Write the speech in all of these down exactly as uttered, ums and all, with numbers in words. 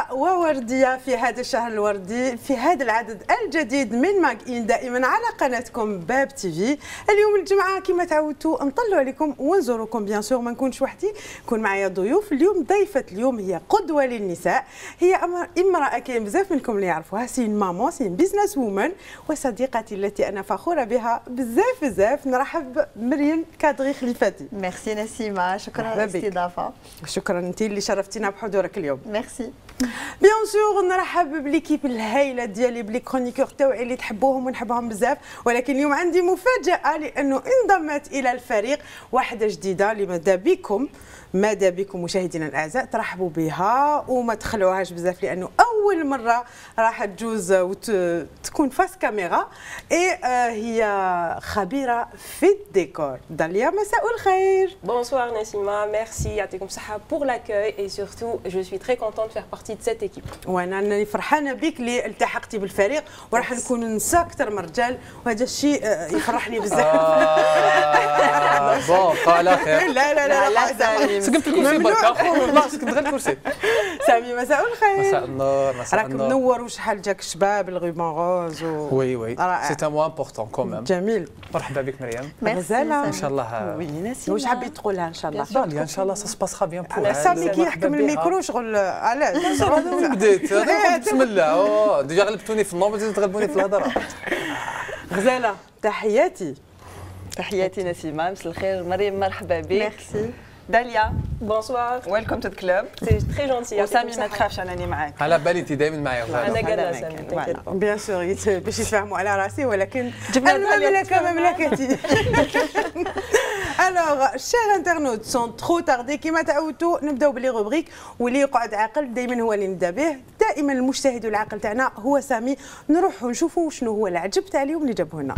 سعيدة ووردية في هذا الشهر الوردي في هذا العدد الجديد من ماغ إن دائما على قناتكم باب تي في. اليوم الجمعة كما تعودتوا نطلعوا عليكم ونزوركم بيان سور، ما نكونش وحدي، يكون معايا ضيوف. اليوم ضيفة اليوم هي قدوة للنساء، هي امرأة كاين بزاف منكم اللي يعرفوها، سي مامون، سي بيزنس وومن، وصديقتي التي أنا فخورة بها بزاف بزاف. نرحب مريم كادغي خليفاتي. ميرسي نسيمة، شكرا على الاستضافة. شكرا انت اللي شرفتينا بحضورك اليوم. ميرسي. بيان سور نرحب بليكيب الهايله ديالي، بلي كرونيكور تاوعي اللي تحبوهم ونحبهم بزاف، ولكن اليوم عندي مفاجاه لانه انضمت الى الفريق واحده جديده اللي ماذا بكم ماذا بكم مشاهدينا الاعزاء ترحبوا بها وما تخلوهاش بزاف، لانه اول مره راح تجوز وتكون فاس كاميرا. اي هي خبيره في الديكور. داليا مساء الخير. Bonsoir Nassima, merci يعطيكم الصحة pour l'accueil et surtout je suis très contente de faire partie de cette équipe. وانا راني فرحانه بك اللي التحقتي بالفريق، وراح نكون نساء اكثر من رجال، وهذا الشيء يفرحني بزاف. بون على خير. لا لا لا لا سقمت الكرسي برك اخو لا سكت غير الكرسي. سامي مساء الخير. مساء النور. مساء راك منور وشحال جاك شباب الغيبون غوز و... وي وي سي ان مو امبورطون كوميم. جميل. مرحبا بك مريم. غزاله ان شاء الله. وي نسيم واش حبيت تقولها ان شاء الله؟ داليا ان شاء الله سا سباسخا بيان بور. سامي كي يحكم الميكرو شغل علاش؟ هذا وين بديت؟ هذا بسم الله ديجا غلبتوني في النوم وزيد تغلبوني في الهضره. غزاله تحياتي. تحياتي نسيمة، مساء الخير مريم، مرحبا بك. ميرسي. داليا Bonsoir, ويلكم تو ذا كلوب. c'est très gentil. وسامي ما تخافش انني معاك. على بالي انت دايما معايا أنا غزاله. قادة سامي تنكد. بيان سور باش يتفاهموا على راسي، ولكن جبنا المملكه مملكتي. الوغ شير انترنوت سون ترو تاردي، كيما تعودتوا نبداو بلي روبريك، واللي يقعد عاقل دائما هو اللي نبدا به. دائما المجتهد والعاقل تاعنا هو سامي. نروحوا نشوفوا شنو هو العجب تاع اليوم اللي جابوه لنا.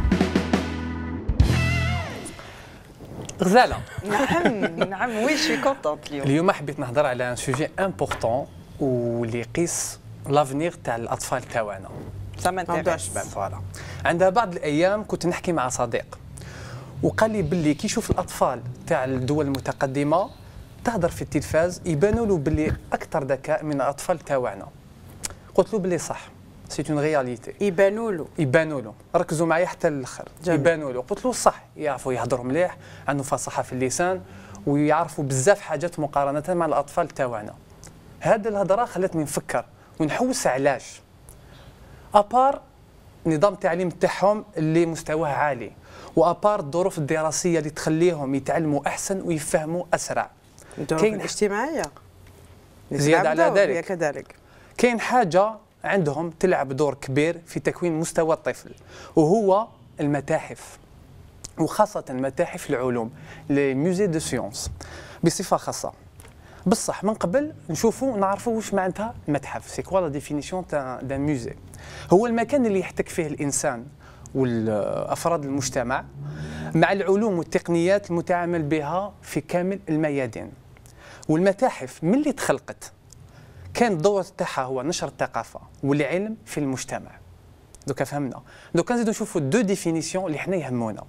غزاله. نعم نعم وي شي كونتونت اليوم. اليوم حبيت نهضر على ان سوجي امبورطون واللي يقيس لافنيغ تاع الاطفال تاعنا. سما موضوع الشباب. فوالا. عندها بعض الايام كنت نحكي مع صديق وقال لي باللي كي يشوف الاطفال تاع الدول المتقدمه تهضر في التلفاز يبانوا له باللي اكثر ذكاء من الاطفال تاعنا. قلت له باللي صح، سي اون رياليتي. يبانوا له يبانوا له، ركزوا معايا حتى للاخر. يبانوا له. قلت له صح، يعرفوا يهضروا مليح، عندهم فصاحه في اللسان ويعرفوا بزاف حاجات مقارنه مع الاطفال تاعنا. هذه الهضره خلتني نفكر ونحوس علاش. ابار نظام التعليم تاعهم اللي مستواه عالي، وابار الظروف الدراسيه اللي تخليهم يتعلموا احسن ويفهموا اسرع. كاين الاجتماعيه زياده على ذلك كذلك كاين حاجه عندهم تلعب دور كبير في تكوين مستوى الطفل، وهو المتاحف، وخاصة متاحف العلوم، لي ميوزي دو سيونس بصفة خاصة. بصح من قبل نشوفوا نعرفوا واش معناتها متحف، سي كوا لا ديفينيسيون تاع دان ميوزي. هو المكان اللي يحتك فيه الإنسان والأفراد المجتمع مع العلوم والتقنيات المتعامل بها في كامل الميادين. والمتاحف من اللي تخلقت كان الدور تاعها هو نشر الثقافه والعلم في المجتمع. دوكا فهمنا. دوكا نزيدو نشوفوا دو ديفينيسيون اللي حنا يهمونا.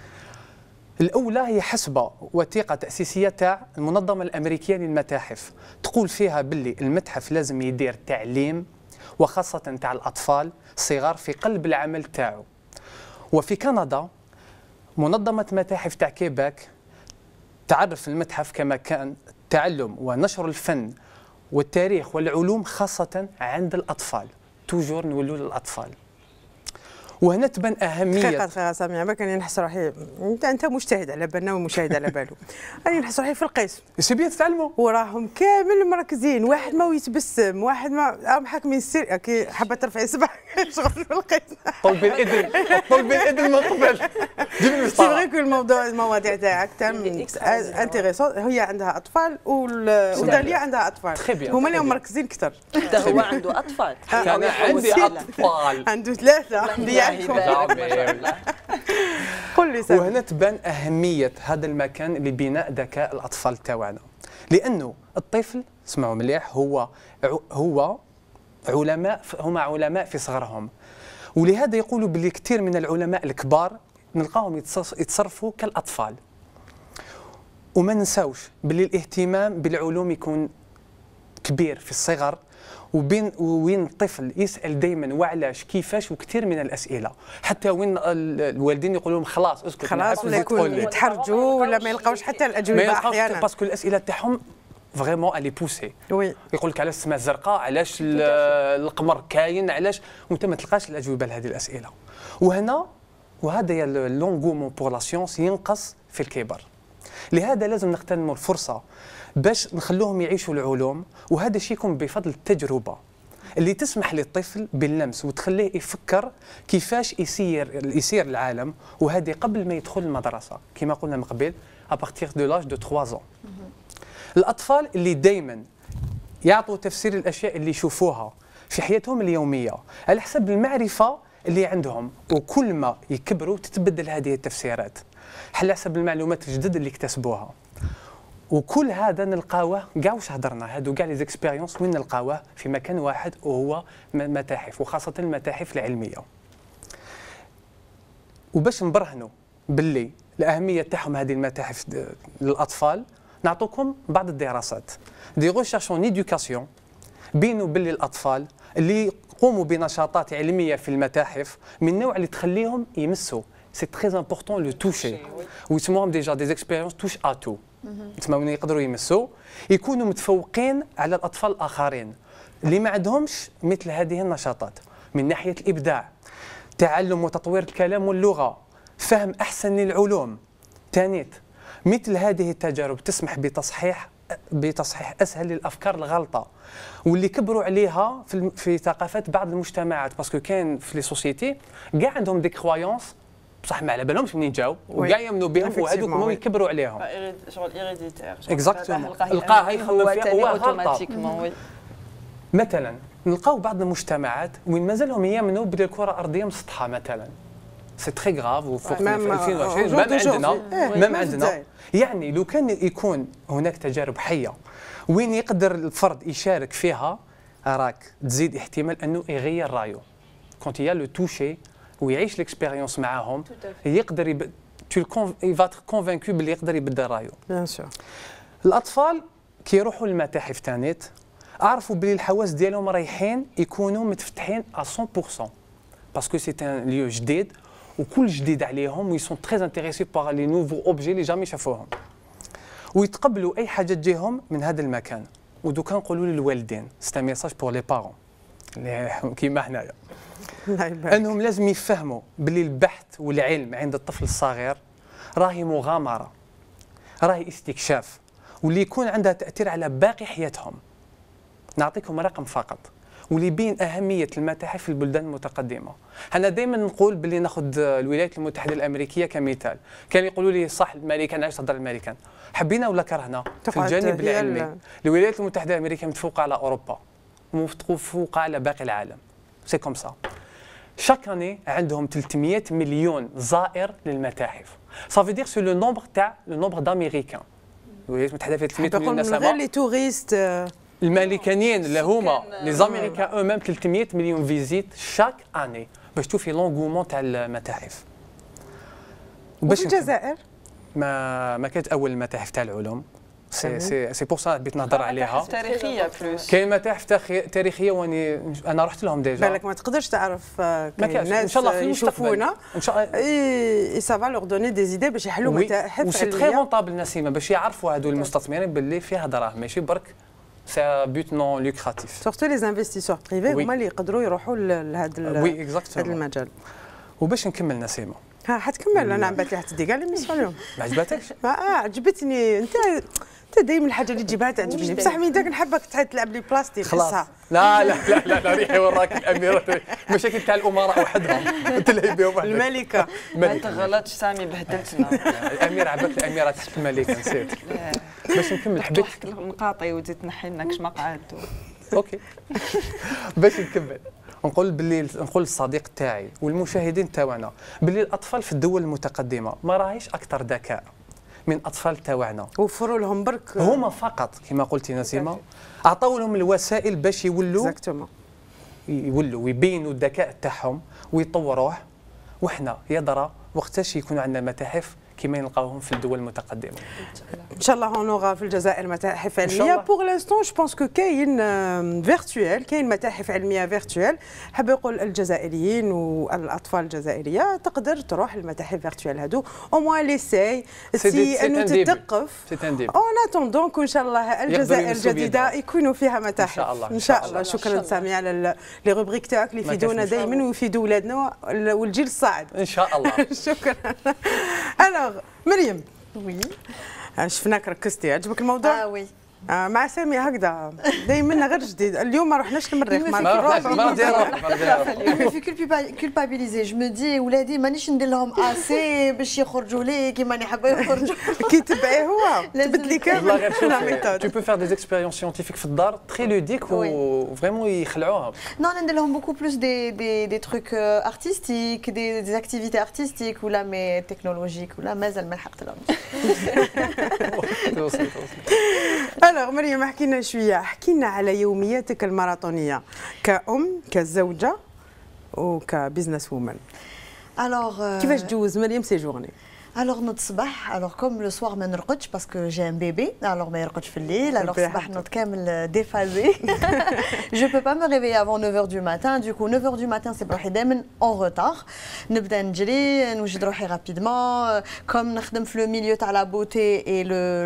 الاولى هي حسب وثيقه تاسيسيه تاع المنظمه الامريكيه للمتاحف، تقول فيها باللي المتحف لازم يدير تعليم وخاصه تاع الاطفال الصغار في قلب العمل تاعو. وفي كندا منظمه متاحف تاع كيباك تعرف المتحف كمكان تعلم ونشر الفن والتاريخ والعلوم خاصة عند الأطفال. توجور نولوا للأطفال. وهنا تبان أهمية. دقيقة دقيقة سامي، عباك راني نحس روحي أنت أنت مجتهد على بالنا ومشاهد على باله. راني نحس روحي في القسم. سي بيان تتعلموا. وراهم كامل مركزين، واحد ما يتبسم، واحد ما راهم حاكمين السر، كي حابة ترفعي صباح شغل في القسم. طلبي الإذن، طلبي الإذن من قبل. جيب المسطرة. سي فري كو الموضوع المواضيع تاعك انتيريسون. هي عندها أطفال وداليا عندها أطفال. هما اللي مركزين أكثر. هو عنده أطفال. أنا عندي أطفال. عنده ثلاثة. قل لي سامي. وهنا تبان أهمية هذا المكان لبناء ذكاء الأطفال تاعنا، لأنه الطفل اسمعوا مليح هو هو علماء هما علماء في صغرهم، ولهذا يقولوا باللي كثير من العلماء الكبار نلقاهم يتصرفوا كالأطفال. وما ننساوش باللي الاهتمام بالعلوم يكون كبير في الصغر وبين وين الطفل يسال دائما وعلاش كيفاش وكثير من الاسئله، حتى وين الوالدين يقولوا لهم خلاص اسكت خلاص ولا يكون يتحرجوا ولا ما يلقاوش حتى الاجوبه احيانا، باسكو الاسئله تاعهم فريمون الي بوسي. وي يقول لك علاش السماء زرقاء، علاش القمر كاين، علاش، وانت ما تلقاش الاجوبه لهذه الاسئله. وهنا وهذا لونغومون بور لا سيونس ينقص في الكبر. لهذا لازم نغتنموا الفرصه باش نخلوهم يعيشوا العلوم، وهذا الشيء يكون بفضل التجربه اللي تسمح للطفل باللمس وتخليه يفكر كيفاش يسير يسير العالم، وهذه قبل ما يدخل المدرسه كما قلنا من قبل ابارتيغ دو لاج دو ثلاثة ans. الاطفال اللي دائما يعطوا تفسير الاشياء اللي يشوفوها في حياتهم اليوميه على حسب المعرفه اللي عندهم، وكل ما يكبروا تتبدل هذه التفسيرات على حسب المعلومات الجدد اللي اكتسبوها. وكل هذا نلقاوه كاع واش هضرنا هادو كاع لي زيكسبيريونس وين نلقاوه في مكان واحد، وهو متاحف، وخاصه المتاحف العلميه. وباش نبرهنوا باللي الاهميه تاعهم هذه المتاحف للاطفال نعطوكم بعض الدراسات دي ريشيرش اون ايدوكاسيون بينوا باللي الاطفال اللي يقوموا بنشاطات علميه في المتاحف من النوع اللي تخليهم يمسوا، سي تري امبورطون لو توشي، ويسموهم ديجا دي زيكسبيريونس توش اتو، تسمى وين يقدروا يمسوا، يكونوا متفوقين على الاطفال الاخرين اللي ما عندهمش مثل هذه النشاطات من ناحيه الابداع، تعلم وتطوير الكلام واللغه، فهم احسن للعلوم. ثانيت مثل هذه التجارب تسمح بتصحيح بتصحيح اسهل للافكار الغلطه واللي كبروا عليها في في ثقافات بعض المجتمعات، باسكو كاين في لي سوسيتي كاع عندهم دي كرويونس بصح ما على بالهمش منين جاو وكاع يامنوا بهم، وهذوك هما يكبروا عليهم. شغل ايريديتير اكزاكتومون، لقاها يخمم فيها هو اوتوماتيكمون. مثلا نلقاو بعض المجتمعات وين مازالهم يامنوا بلي الكره الارضيه مسطحه مثلا، سي تري غراف وفوق في ألفين وعشرين مام عندنا مام عندنا. يعني لو كان يكون هناك تجارب حيه وين يقدر الفرد يشارك فيها، راك تزيد احتمال انه يغير رايه كونت يا لو توشي ويعيش ليكسبيريونس معاهم، يقدر يب... tu va être convaincu باللي يقدر يبدل رايه. بيان سور. الاطفال كي يروحوا للمتاحف تانيت عرفوا باللي الحواس ديالهم رايحين يكونوا متفتحين à cent pour cent باسكو سي ان ليو جديد وكل جديد عليهم، وي سون تري انتريسي باغ لي نوفو اوبجي اللي جامي شافوهم، ويتقبلوا اي حاجه تجيهم من هذا المكان. ودوكا نقولوا للوالدين سي ان ميساج بور لي بارون كيما حنايا، انهم لازم يفهموا باللي البحث والعلم عند الطفل الصغير راهي مغامره، راهي استكشاف، واللي يكون عندها تاثير على باقي حياتهم. نعطيكم رقم فقط واللي يبين اهميه المتاحف في البلدان المتقدمه. انا دائما نقول باللي ناخذ الولايات المتحده الامريكيه كمثال، كانوا يقولوا لي صح الامريكان علاش تهضر الامريكان، حبينا ولا كرهنا في الجانب العلمي الولايات المتحده الامريكيه متفوقه على اوروبا ومتفوقه على باقي العالم، سي كوم سا. شاك اني عندهم ثلاثمئة مليون زائر للمتاحف، صافي دير سو لو نومبر تاع لو نومبر داميريكان. الولايات المتحده فيها ثلاثمئة مليون نسمه، غير لي توريست الامريكانيين اللي هما لي زاميريكان او ميم ثلاثمئة مليون فيزيت شاك اني باش تشوفي لونغومون تاع المتاحف. وفي الجزائر ما ما كانت اول المتاحف تاع العلوم، سي سي سي بور سا بغيت نهضر عليها. تاريخيه بلوس، كاين متاحف تاريخيه واني انا رحت لهم ديجا. بالك ما تقدرش تعرف كاين ناس ان شاء الله يشوفونا ان شاء الله اي سافا لور دوني دي زيدي باش يحلوا متاحف. وسي تري رونطابل نسيمه باش يعرفوا هذو المستثمرين باللي فيها دراهم ماشي برك سي بوت نون لوكراتيف. سورتو لي انفستيسور بريفي هما اللي يقدروا يروحوا لهذا وي اكزاكتومون هذا المجال. وباش نكمل نسيمه ها حتكمل. انا عبات لي حتدي كاع ليميسيون اليوم. ما عجبتكش؟ اه عجبتني. انت انت دايما الحاجه اللي تجيبها تعجبني، بصح من داك نحبك تلعب لي بلاستيك خلاص. لا لا لا لا لا ريحي وراك الاميره، مشاكل تاع الامراء وحدهم تلهي بهم الملكه. ما تغلطش سامي بهدلتنا. الاميره عباك الاميره تحت الملكه نسيت. باش نكمل حبيت المقاطي وتزيد تنحي لنا كش مقعد. اوكي باش نكمل نقول باللي نقول للصديق تاعي والمشاهدين تاعنا باللي الاطفال في الدول المتقدمه ما راهيش اكثر ذكاء من اطفال تاعنا، وفروا لهم برك هما فقط كما قلتي نسيمه اعطوا لهم الوسائل باش يولوا اكزاكتومون يولوا ويبينوا الذكاء تاعهم ويطوروه. وحنا يا درا وقتاش يكونوا عندنا متاحف كما نلقاوهم في الدول المتقدمه. ان شاء الله هونوغا في الجزائر متاحف علميه. بوغ لانستون جو بونس كو كاين فيرتوال، كاين متاحف علميه فيرتوال. حاب نقول الجزائريين والاطفال الجزائريه تقدر تروح المتاحف فيرتوال هادو او موان ليساي سي انه تتثقف اون اتوندون ان شاء الله الجزائر الجديده يكونوا فيها متاحف ان شاء الله. ان شاء الله. شكرا سامي على لي روبريك تاعك اللي يفيدونا دائما ويفيدوا ولادنا والجيل الصاعد ان شاء الله. شكرا. الوغ مريم، وي شفناك ركزتي، عجبك الموضوع؟ اه وي آه مع سامي هكذا دائما غير جديد. اليوم ما رحناش للمريخ، ما رحناش ما في كولبابيليزي. جو مي دي ولادي مانيش ندير لهم اسي باش يخرجوا لي كيما راني حابه يخرجوا. كي تبعي هو تبدلي كامل لا ميثود. تو بو فير دي اكسبيريونس سيانتيفيك في الدار تري لوديك و فريمون يخلعوهم. نو ندير لهم بوكو بلوس دي دي دي تروك ارتستيك، دي دي اكتيفيتي ارتستيك ولا مي تكنولوجيك ولا مازال ما لحقت لهم. الوغ مريم، احكي لنا شويه، احكي لنا على يومياتك الماراثونيه كأم كزوجه وكبزنس وومن. الوغ كيفاش تجوز مريم سي جورني؟ الوغ نوض الصباح، الوغ كوم لو سوار ما نرقدش باسكو جي ان بيبي، الوغ ما يرقدش في الليل، الوغ الصباح نوض كامل ديفازي. جو بو با مو ريفيي افون neuf heures du matin، دوكو neuf heures du matin سي بروحي دائما اون روتار، نبدا نجري نوجد روحي رابيدمون، كوم نخدم في لو ميليو تاع لا بوتي اي لو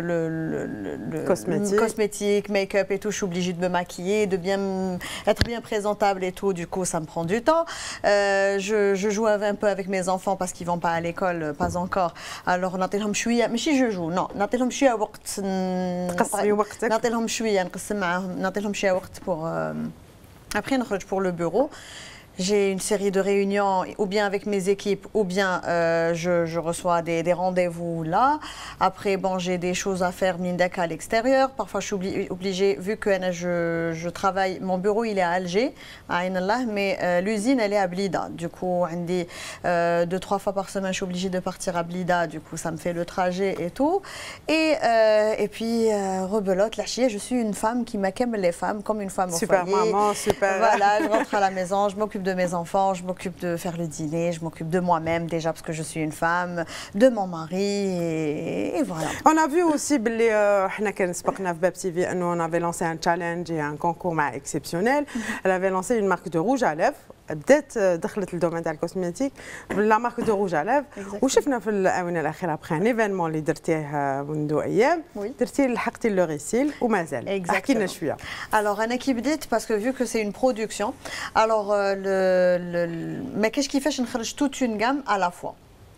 لو cosmétique, make-up et tout, je suis obligée de me maquiller, de bien être bien présentable et tout, du coup ça me prend du temps. Euh, je, je joue un peu avec mes enfants parce qu'ils vont pas à l'école, pas encore. Alors نعطيلهم شويه، ماشي جو جو نو، نعطيلهم شويه وقت، تقسمي وقتك، نعطيلهم شويه نقسم معاهم، نعطيلهم شويه وقت pour après نخرج pour le bureau. J'ai une série de réunions, ou bien avec mes équipes, ou bien euh, je, je reçois des, des rendez-vous là. Après, bon, j'ai des choses à faire mindek à l'extérieur. Parfois, je suis obligée, vu que je, je travaille, mon bureau il est à Alger, à Ain Allah, mais euh, l'usine elle est à Blida. Du coup, on dit euh, deux trois fois par semaine, je suis obligée de partir à Blida. Du coup, ça me fait le trajet et tout. Et euh, et puis euh, rebelote, la chia, je suis une femme qui m'aime les femmes comme une femme au super foyer. Super maman, super. Voilà, je rentre à la maison, je m'occupe de mes enfants, je m'occupe de faire le dîner, je m'occupe de moi-même déjà parce que je suis une femme, de mon mari et, et voilà. On a vu aussi باللي احنا كان سبقنا في باب تي في انه on avait lancé un challenge et un concours مع exceptionnel. Elle avait lancé une marque de rouge à lèvres. بدات دخلت الدومين تاع الكوسميتيك لا مارك دو روج على ليف. وشفنا في الاونه الاخيره بخي ان ايفينمون اللي درتيه منذ ايام درتي لحقتي لو ريسيل ومازال. احكي لنا شويه. Alors انا كي بديت باسكو vu que c'est une production alors le ما كاش كيفاش نخرج toute une gamme à la fois.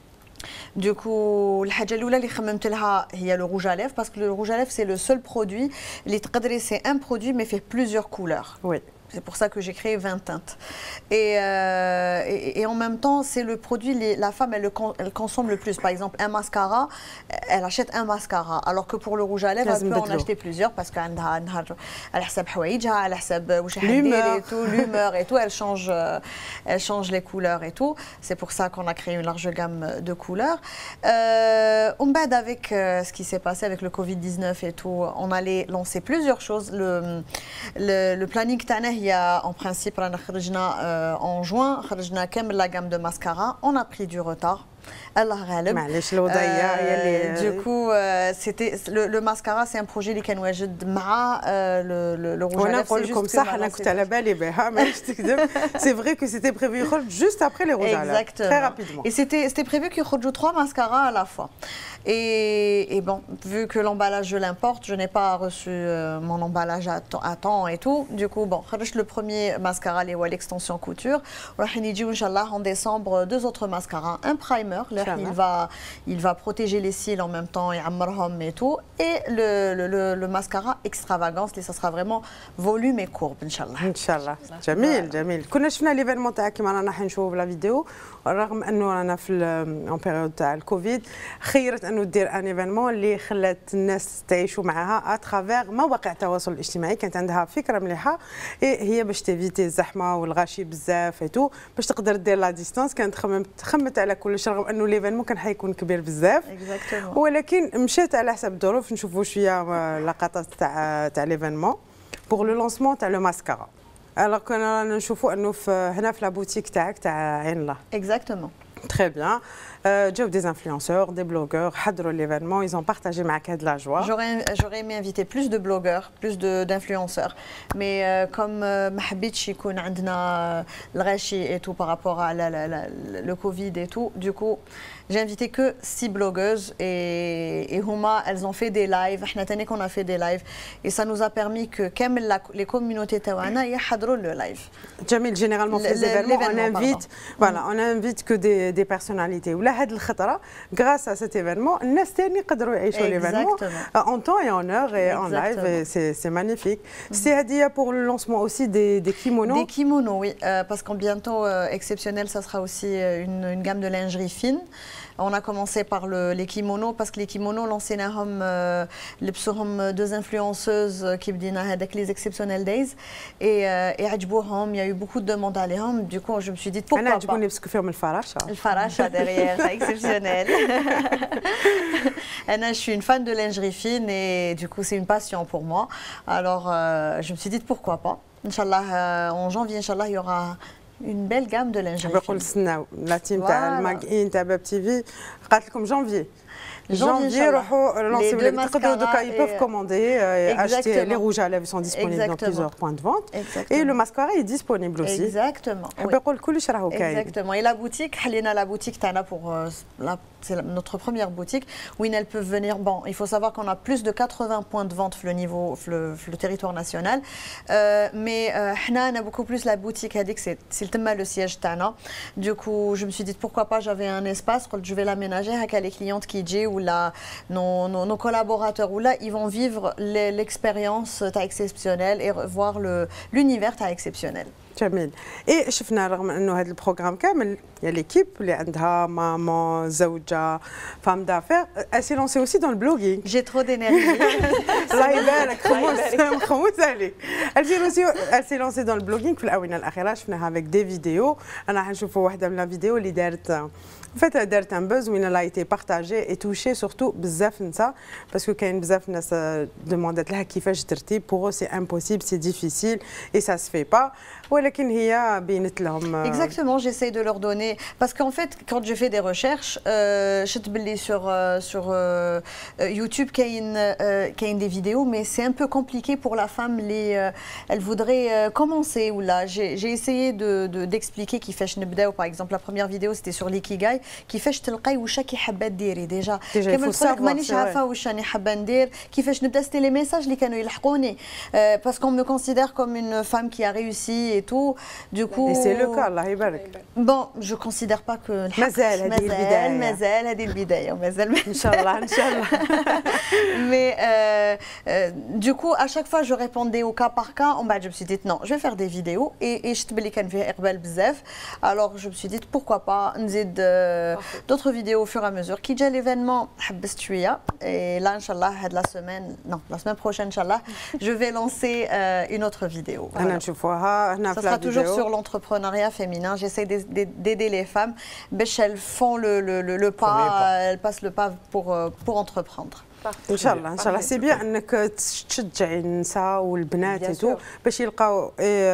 Du coup, الحاجة الأولى اللي خممت لها هي le rouge à lèvres parce que le rouge à lèvres c'est le seul produit اللي تقدري c'est un produit mais fait plusieurs couleurs. Oui. C'est pour ça que j'ai créé vingt teintes. Et, euh, et, et en même temps, c'est le produit, les, la femme, elle, le, elle consomme le plus. Par exemple, un mascara, elle achète un mascara. Alors que pour le rouge à lèvres, elle peut en acheter plusieurs parce qu'elle a l'humeur et tout, elle change, elle change les couleurs et tout. C'est pour ça qu'on a créé une large gamme de couleurs. Euh, on bad avec euh, ce qui s'est passé avec le Covid dix-neuf et tout, on allait lancer plusieurs choses. Le, le, le planning تاعنا هي en principe رانا خرجنا en juin خرجنا كامل la gamme de mascara. On a pris du retard. الله غالب. معليش الوضعيه هي اللي. Du coup, c'était le, le mascara, c'est un projet اللي كان واجد مع le le rouge à lèvres. وانا نقول لكم صح انا كنت على بالي بها مانيش تكذب. C'est vrai que c'était prévu يخرج juste après les rouges à lèvres. Exactement. Très rapidement. Et c'était c'était prévu qu'il يخرجوا trois mascaras à la fois. Et, et bon, vu que l'emballage je l'importe, je n'ai pas reçu euh, mon emballage à, à temps et tout. Du coup, bon, le premier mascara, les l'extension couture. En décembre, deux autres mascaras, un primer, là, il va, il va protéger les cils en même temps, et tout. Et le, le, le, le mascara extravagance, ça sera vraiment volume et courbe, Inch'Allah. Inch'Allah. جميل جميل. كنا شفنا ليفينمون تاعك كيما رانا راح نشوفوا بلا فيديو رغم انه رانا في اون بيريود تاع الكوفيد خيرت انه دير ان ايفينمون اللي خلات الناس تعيشوا معها اترافير مواقع التواصل الاجتماعي. كانت عندها فكره مليحه هي باش تيفيتي الزحمه والغاشي بزاف ايتو باش تقدر دير لا ديستانس. كانت خممت خمت على كلش رغم انه ليفينمون كان حيكون كبير بزاف ولكن مشات على حسب الظروف. نشوفوا شويه لقطات تاع تاع ليفينمون بور لو لونسمون تاع لو ماسكارا. Alors كنا نشوفوا انه في هنا في لابوتيك تاعك تاع عين الله. Exactement. Très bien. Euh, Job des influenceurs, des blogueurs, hadrou l'événement, ils ont partagé ma de la joie. J'aurais, j'aurais aimé inviter plus de blogueurs, plus de, d'influenceurs. Mais euh, comme ما حبيتش يكون عندنا الغاشي et tout par rapport à la, la, la, le Covid et tout, du coup, j'ai invité que six blogueuses et, et Houma, elles ont fait des lives. احنا تاني qu'on a fait des lives et ça nous a permis que كامل les communautés تاعنا يحضروا le live. Jamil, généralement, fait les événements, on invite, voilà, on invite que des, des personnalités. Ou là, grâce à cet événement, الناس تاني يقدروا يعيشوا l'événement en temps et en heure et en live. Et c'est, c'est magnifique. C'est Hadia pour le lancement aussi des, des kimonos. Des kimonos, oui, euh, parce qu'en bientôt euh, exceptionnel, ça sera aussi une, une gamme de lingerie fine. On a commencé par le, les kimonos parce que les kimonos, l'ancienahom, les psohom deux influenceuses qui بدينا avec les exceptionnel days et et عجبوهم, il y a eu beaucoup de demandes à les Du coup, je me suis dit pourquoi pas. أنا عجبوني parce que فيهم الفراشة. الفراشة derrière, exceptionnel. Anna, je suis une fan de lingerie fine et du coup, c'est une passion pour moi. Alors, euh, je me suis dit pourquoi pas. Inch'Allah, euh, en janvier, Inch'Allah, il y aura une belle gamme de lingerie. Je نستناو la team تاع الماغين تاع باب تي في قالت لكم janvier. Janvier, ils peuvent commander et acheter les rouges à lèvres sont disponibles dans plusieurs points de vente. Et le mascara est disponible aussi. Exactement. Exactement. Et la boutique, la boutique pour c'est notre première boutique où elles peuvent venir. Bon, il faut savoir qu'on a plus de quatre-vingts points de vente le niveau, le, le territoire national. Euh, mais on a beaucoup plus la boutique à dire que c'est le siège Tana. Du coup, je me suis dit pourquoi pas, j'avais un espace, je vais l'aménager avec les clientes qui disent ou là, nos, nos, nos collaborateurs ou là, ils vont vivre l'expérience exceptionnelle et voir l'univers exceptionnel. جميل. ايه شفنا رغم انه هذا البروغرام كامل يا ليكيب اللي عندها ماما زوجة فام دافير elle s'est lancée aussi dans le blogging. J'ai trop d'énergie. الله يبارك خموس خموس عليك. Elle s'est aussi elle s'est lancée dans le blogging في الآونة الأخيرة شفناها avec des vidéos. أنا حنشوفوا واحدة من الفيديو اللي دارت En fait, دارت un buzz où elle a été partagée et touchée surtout بزاف نساء parce que كاين بزاف ناس demandت لها كيفاش درتي pour eux c'est impossible, c'est difficile et ça se fait pas. ولكن هي بينت لهم. Exactement, j'essaie de leur donner parce qu'en fait quand je fais des recherches, je te dis sur sur YouTube كاين كاين des vidéos mais c'est un peu compliqué pour la femme les elle voudrait commencer ou là j'ai j'ai essayé de d'expliquer كيفاش نبداو par exemple la première vidéo c'était sur l'ikigai كيفاش تلقاي واش راكي حابه ديري ديجا كما نقول لك مانيش عارفه واش راني حابه ندير كيفاش نبدا ستي لي ميساج اللي كانوا يلحقوني parce qu'on me considère comme une femme qui a réussi et tout du coup et c'est le cas الله يبارك. Bon, je considère pas que مازال هذه البدايه مازال هذه البدايه ومازال ان شاء الله ان شاء الله. Mais euh, euh, du coup à chaque fois je répondais au cas par cas. En bas je me suis dit non, je vais faire des vidéos et et je te بلي كان فيها اقبال بزاف. Alors je me suis dit pourquoi pas نزيد d'autres vidéos au fur et à mesure. Qui déjà l'événement حبست شويه et là inchallah la semaine non la semaine prochaine inchallah je vais lancer euh, une autre vidéo. انا نشوفوها هنا في la toujours sur l'entrepreneuriat féminin. J'essaie d'aider les femmes. Elles font le, le, le, le pas, pas, elles passent le pas pour, pour entreprendre. ان شاء الله ان شاء الله سي بيان انك تشجعي النساء والبنات باش يلقاو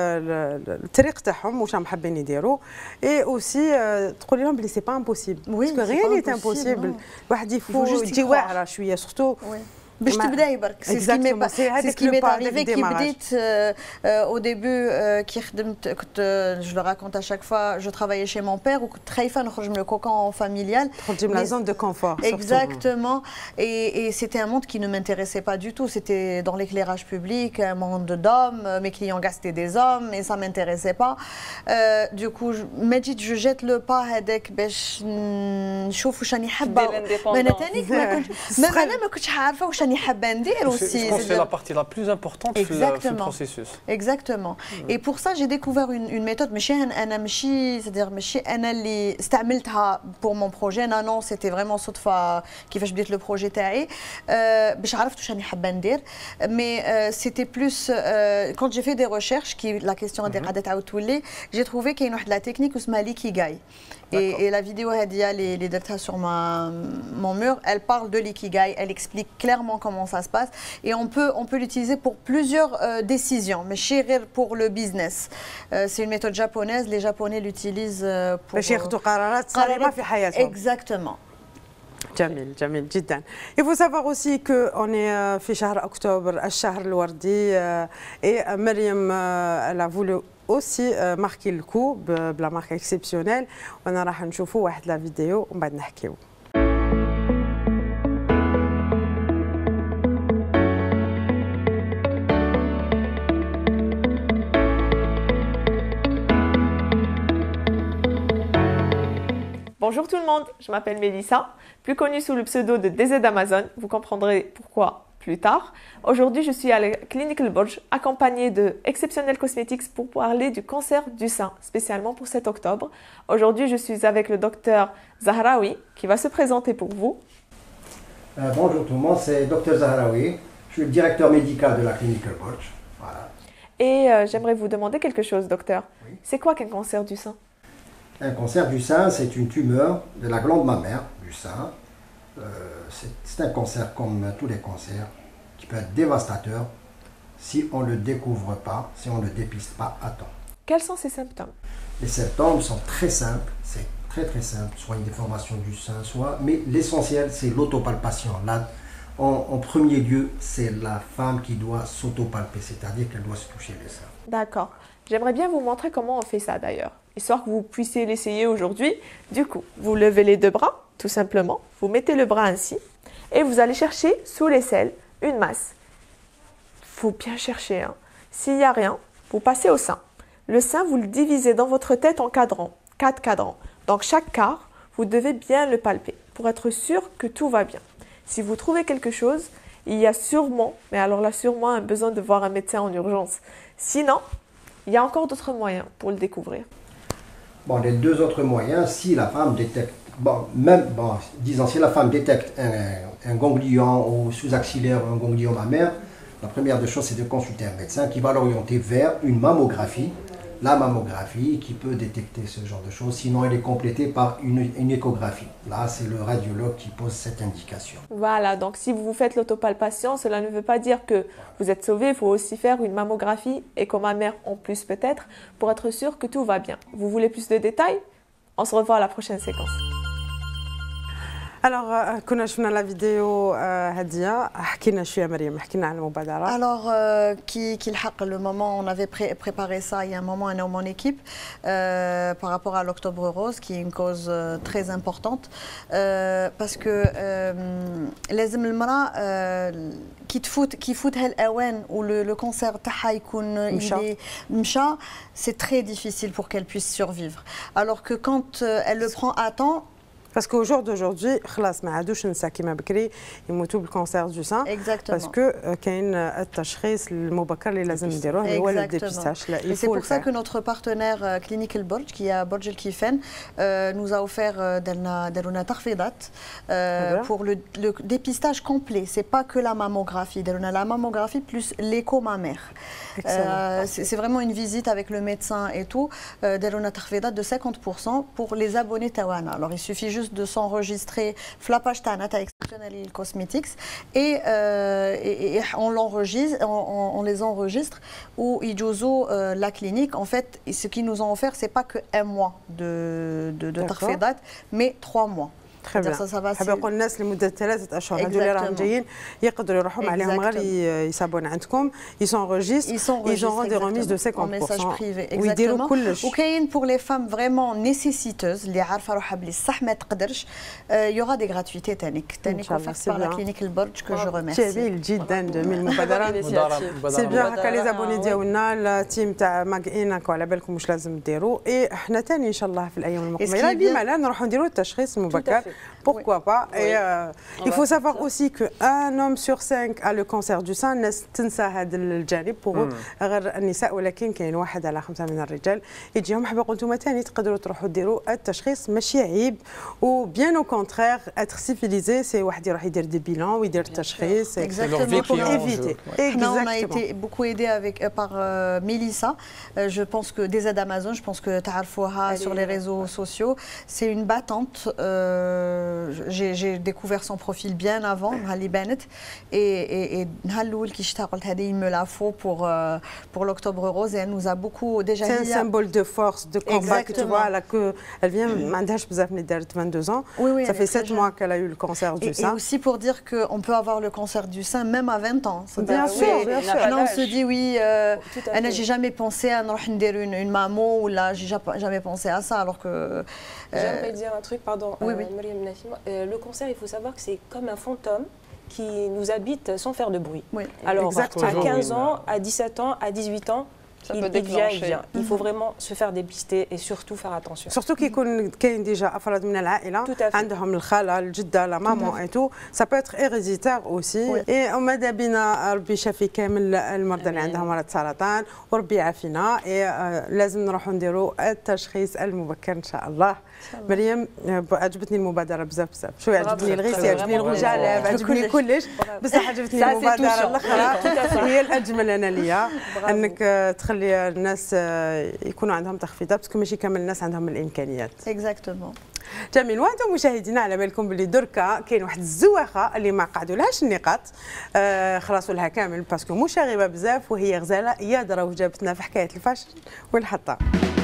الطريق تاعهم واش راهم حابين يديروا اي اوسي تقولي لهم بلي سي با امبوسيبل باسكو غير ني امبوسيبل الواحد يفو تجي واعره شويه سورتو باش تبداي برك سي سكي مي arrivé كي بديت au début كي خدمت كنت je le raconte à chaque fois je travaillais chez mon père وكنت خايفه نخرج من الكوكون فاميليال تخرجي من la zone de confort exactement et et c'était un monde qui ne m'intéressait pas du tout c'était dans l'éclairage public un monde d'hommes mes clients gastaient des hommes et ça m'intéressait pas du coup ما جيت je jette le pas هذاك باش نشوف واش راني حابه انا ثاني ما كنت ما انا ما كنتش عارفه واش راني حابه ندير aussi. Je pense que c'est la partie la plus importante du processus. Exactement. Et pour ça j'ai découvert une une méthode ماشي انا ماشي c'est-à-dire ماشي انا اللي استعملتها pour mon projet non non c'était vraiment صدفه كيفاش بديت le projet تاعي باش عرفت واش راني حابه ندير mais c'était plus quand j'ai fait des recherches qui la question اللي قاعده تعاود تولي j'ai trouvé كاين واحد la technique اسمها l'ikigai. Et, et la vidéo Hadia, les, les data sur ma, mon mur, elle parle de l'ikigai, elle explique clairement exactement comment ça se passe. Et on peut, on peut l'utiliser pour plusieurs euh, décisions, mais chérir pour le business. Euh, c'est une méthode japonaise, les Japonais l'utilisent euh, pour... Exactement. جميل جميل جدا. Il faut savoir aussi que on est في شهر أكتوبر الشهر الوردي et مريم elle a voulu aussi marquer le coup بلا marque exceptionnelle. وانا راح نشوفوا واحد لا فيديو ومن بعد نحكيو. Bonjour tout le monde, je m'appelle Mélissa, plus connue sous le pseudo de D Z Amazon, vous comprendrez pourquoi plus tard. Aujourd'hui, je suis à la clinique El Borj, accompagnée de Exceptional Cosmetics pour parler du cancer du sein, spécialement pour cet octobre. Aujourd'hui, je suis avec le docteur Zahraoui, qui va se présenter pour vous. Euh, bonjour tout le monde, c'est docteur Zahraoui, je suis le directeur médical de la clinique El Borj. Voilà. Et euh, j'aimerais vous demander quelque chose, docteur. Oui. C'est quoi qu'un cancer du sein? Un cancer du sein, c'est une tumeur de la glande mammaire du sein. Euh, c'est un cancer comme tous les cancers qui peut être dévastateur si on ne le découvre pas, si on ne le dépiste pas à temps. Quels sont ces symptômes? Les symptômes sont très simples, c'est très très simple, soit une déformation du sein, soit... Mais l'essentiel, c'est l'autopalpation. Là, en, en premier lieu, c'est la femme qui doit s'autopalper, c'est-à-dire qu'elle doit se toucher les seins. D'accord. J'aimerais bien vous montrer comment on fait ça d'ailleurs, histoire que vous puissiez l'essayer aujourd'hui. Du coup, vous levez les deux bras, tout simplement. Vous mettez le bras ainsi et vous allez chercher sous l'aisselle une masse. Il faut bien chercher. Hein. S'il n'y a rien, vous passez au sein. Le sein, vous le divisez dans votre tête en cadrans, quatre cadrans. Donc chaque quart, vous devez bien le palper pour être sûr que tout va bien. Si vous trouvez quelque chose, il y a sûrement, mais alors là sûrement, un besoin de voir un médecin en urgence. Sinon, il y a encore d'autres moyens pour le découvrir. Bon, les deux autres moyens, si la femme détecte, bon, même, bon, disons, si la femme détecte un, un ganglion ou sous-axillaire ou un ganglion mammaire, la première des choses, c'est de consulter un médecin qui va l'orienter vers une mammographie. La mammographie qui peut détecter ce genre de choses, sinon elle est complétée par une, une échographie. Là, c'est le radiologue qui pose cette indication. Voilà, donc si vous faites l'autopalpation, cela ne veut pas dire que vous êtes sauvé, il faut aussi faire une mammographie, écho-mammaire en plus peut-être, pour être sûr que tout va bien. Vous voulez plus de détails? On se revoit à la prochaine séquence. Alors, كنا شفنا لا فيديو هاديه حكينا شويه مريم حكينا على المبادره. Alors qui qui الحق le moment on avait pré préparé ça il y a un moment dans mon équipe euh, par rapport à l'Octobre Rose qui est une cause euh, très importante euh, parce que لازم المرأة كي تفوت كي يفوتها الأوان و le cancer تاعها يكون مشى, c'est très difficile pour qu'elle puisse survivre. Alors que quand elle le prend à temps. Parce qu'au jour d'aujourd'hui, خلاص ما عادوش نساء كيما بكري يموتوا بالكانسير دو سان. Exactement. Parce que كاين التشخيص المبكر اللي لازم نديروه اللي هو الديبيستاج. Et c'est pour ça que notre partenaire clinique El Borj qui est à Borj El Kifen nous a offert دارونا تخفيضات pour le, le dépistage complet. C'est pas que la mammographie, دارونا la mammographie plus l'écho mammaire. Euh, c'est vraiment une visite avec le médecin et tout. دارونا تخفيضات de cinquante pour cent pour les abonnés تاعنا. Alors il suffit juste de s'enregistrer la page تاعنا تاع Exceptional Cosmetics et, euh, et, et on l'enregistre, on, on les enregistre ou يجوزوا euh, la clinique. En fait, ce qu'ils nous ont offert, c'est pas que un mois de de, de تخفيضات, mais trois mois. Très bien. حاب نقول الناس لمده ثلاثه اشهر هذول اللي راهم جايين يقدروا يروحوا عليهم غير يصابون عندكم يسونجستر ils auront des remises de cinquante pour cent ويديروا كلش. وكاين pour les femmes vraiment nécessiteuses اللي عارفه روحها بلي صح ما تقدرش il y aura des gratuités تانيك تانيك offertes par la clinique El Borj que je remercie. جميل جدا جميل المبادره. سي بيان هكا لي زابوني ديالنا التيم تاع ماكيناك وعلى بالكم واش لازم ديروا اي احنا ثاني ان شاء الله في الايام المقبله ديما لا نروحوا نديروا التشخيص المبكر. Pourquoi pas. Et euh, il faut savoir aussi qu'un homme sur cinq a le cancer du sein. تنسى هذا الجانب pour غير النساء ولكن كاين واحد على خمسة من الرجال يجيهم. حابه نقول نتوما ثاني تقدروا تروحوا ديروا التشخيص ماشي عيب و bien au contraire être civilisé c'est واحد يروح يدير دي بيلان ويدير التشخيص pour éviter. Exactement. On a été beaucoup aidé avec par euh, Mélissa. Euh, je pense que des aides Amazon, je pense que تعرفوها sur les réseaux sociaux. C'est une battante. Euh, j'ai découvert son profil bien avant, Nahali Bennett, et, et, Nahaloul qui il me la faut pour, euh, pour l'Octobre Rose, et elle nous a beaucoup déjà. C'est un symbole de force, de combat, que tu vois, là, que elle vient, vingt-deux ans, oui, oui, ça fait sept mois qu'elle a eu le cancer du et, sein. Et aussi pour dire qu'on peut avoir le cancer du sein même à vingt ans. Bien sûr, oui, bien sûr. Là, on se dit, oui, euh, j'ai jamais pensé à une, une mammo, ou là, j'ai jamais pensé à ça, alors que... Euh, J'aimerais dire un truc, pardon, oui, euh, oui. Mariam Nassima. Euh, le cancer, il faut savoir que c'est comme un fantôme qui nous habite sans faire de bruit. Oui. Alors, exactement. à quinze ans, à dix-sept ans, à dix-huit ans, ça il, peut il vient, il vient. déclencher. Il faut vraiment se faire dépister et surtout faire attention. Surtout qu'il y a déjà أفراد من العائلة عندهم الخالة الجدة لا مامون et tout, ça peut être héréditaire aussi. Et وماذا بينا ربي يشافي كامل المرضى اللي عندهم مرض السرطان وربي يعافينا. لازم نروحوا نديروا التشخيص المبكر ان شاء الله. مريم عجبتني المبادرة بزاف بزاف، شوية عجبني الغيسي، عجبني الغجالة، عجبني كلش، بصح عجبتني المبادرة الأخرى هي الأجمل أنا ليا، أنك تخلي الناس يكونوا عندهم تخفيضات، باسكو ماشي كامل الناس عندهم الإمكانيات. اكزاكتومون. جميل. وانتم مشاهدينا على بالكم باللي دركا كاين واحد الزواخه اللي ما قعدوا لهاش النقاط، آه خلاصوا لها كامل باسكو مشاغبه بزاف، وهي غزاله يادره وجابتنا في حكايه الفشل والحطه.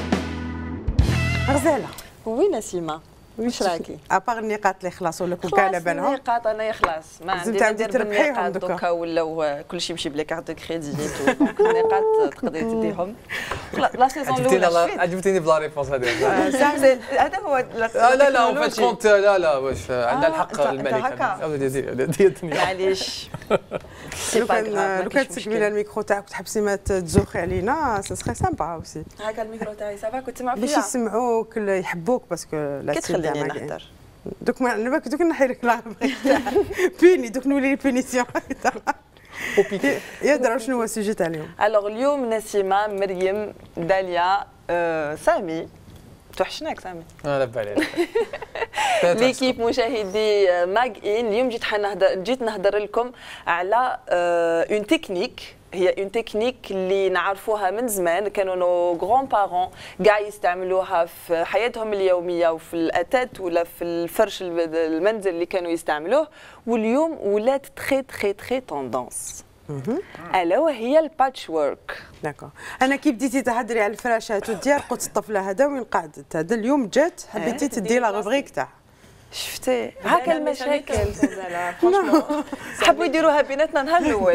غزاله. وي نسيمه واش راكي؟ ابار النقاط اللي خلاصوا لك وكاع على بالهم. النقاط انايا خلاص ما عندي ما ندير بالنقاط دوكا ولاو كلشي يمشي بلا كارت كريدي دونك النقاط تقدري تديهم. لا سيزون الاولى عجبتني بلا ريبونس هذه. هذا هو لا لا لا فاش كونت لا لا واش عندها الحق الملكه. معليش لو كان لو كان تسكبي الميكرو تاعك وتحبسي ما تزوخي علينا سا سخي سامبا اوسي. هكا الميكرو تاعي صافا كنت تسمع فيا باش يسمعوك يحبوك باسكو لا تخليني نهضر. دوك ما بالك دوك نحي لك لا بيني دوك نولي بينيسيون يهضروا شنو هو السوجي تاع اليوم. الوغ اليوم نسيمه مريم داليا سامي توحشناك سامي. اه لا بالي ليكيب مشاهدي ماغ ان اليوم جيت حنهضر جيت نهضر لكم على اون تكنيك، هي اون تكنيك اللي نعرفوها من زمان، كانوا نو غران بارون كاع يستعملوها في حياتهم اليوميه وفي الاثاث ولا في الفرش المنزل اللي كانوا يستعملوه، واليوم ولات تري تري تري توندونس. الا وهي الباتش وورك. داكور. انا كي بديتي تهضري على الفراشات وديال قلت الطفله هذا وين قعدت، هذا اليوم جات حبيتي تدي لا روبريك تاعها. شفتي هكا المشاكل. حبوا يديروها بيناتنا نهار الاول.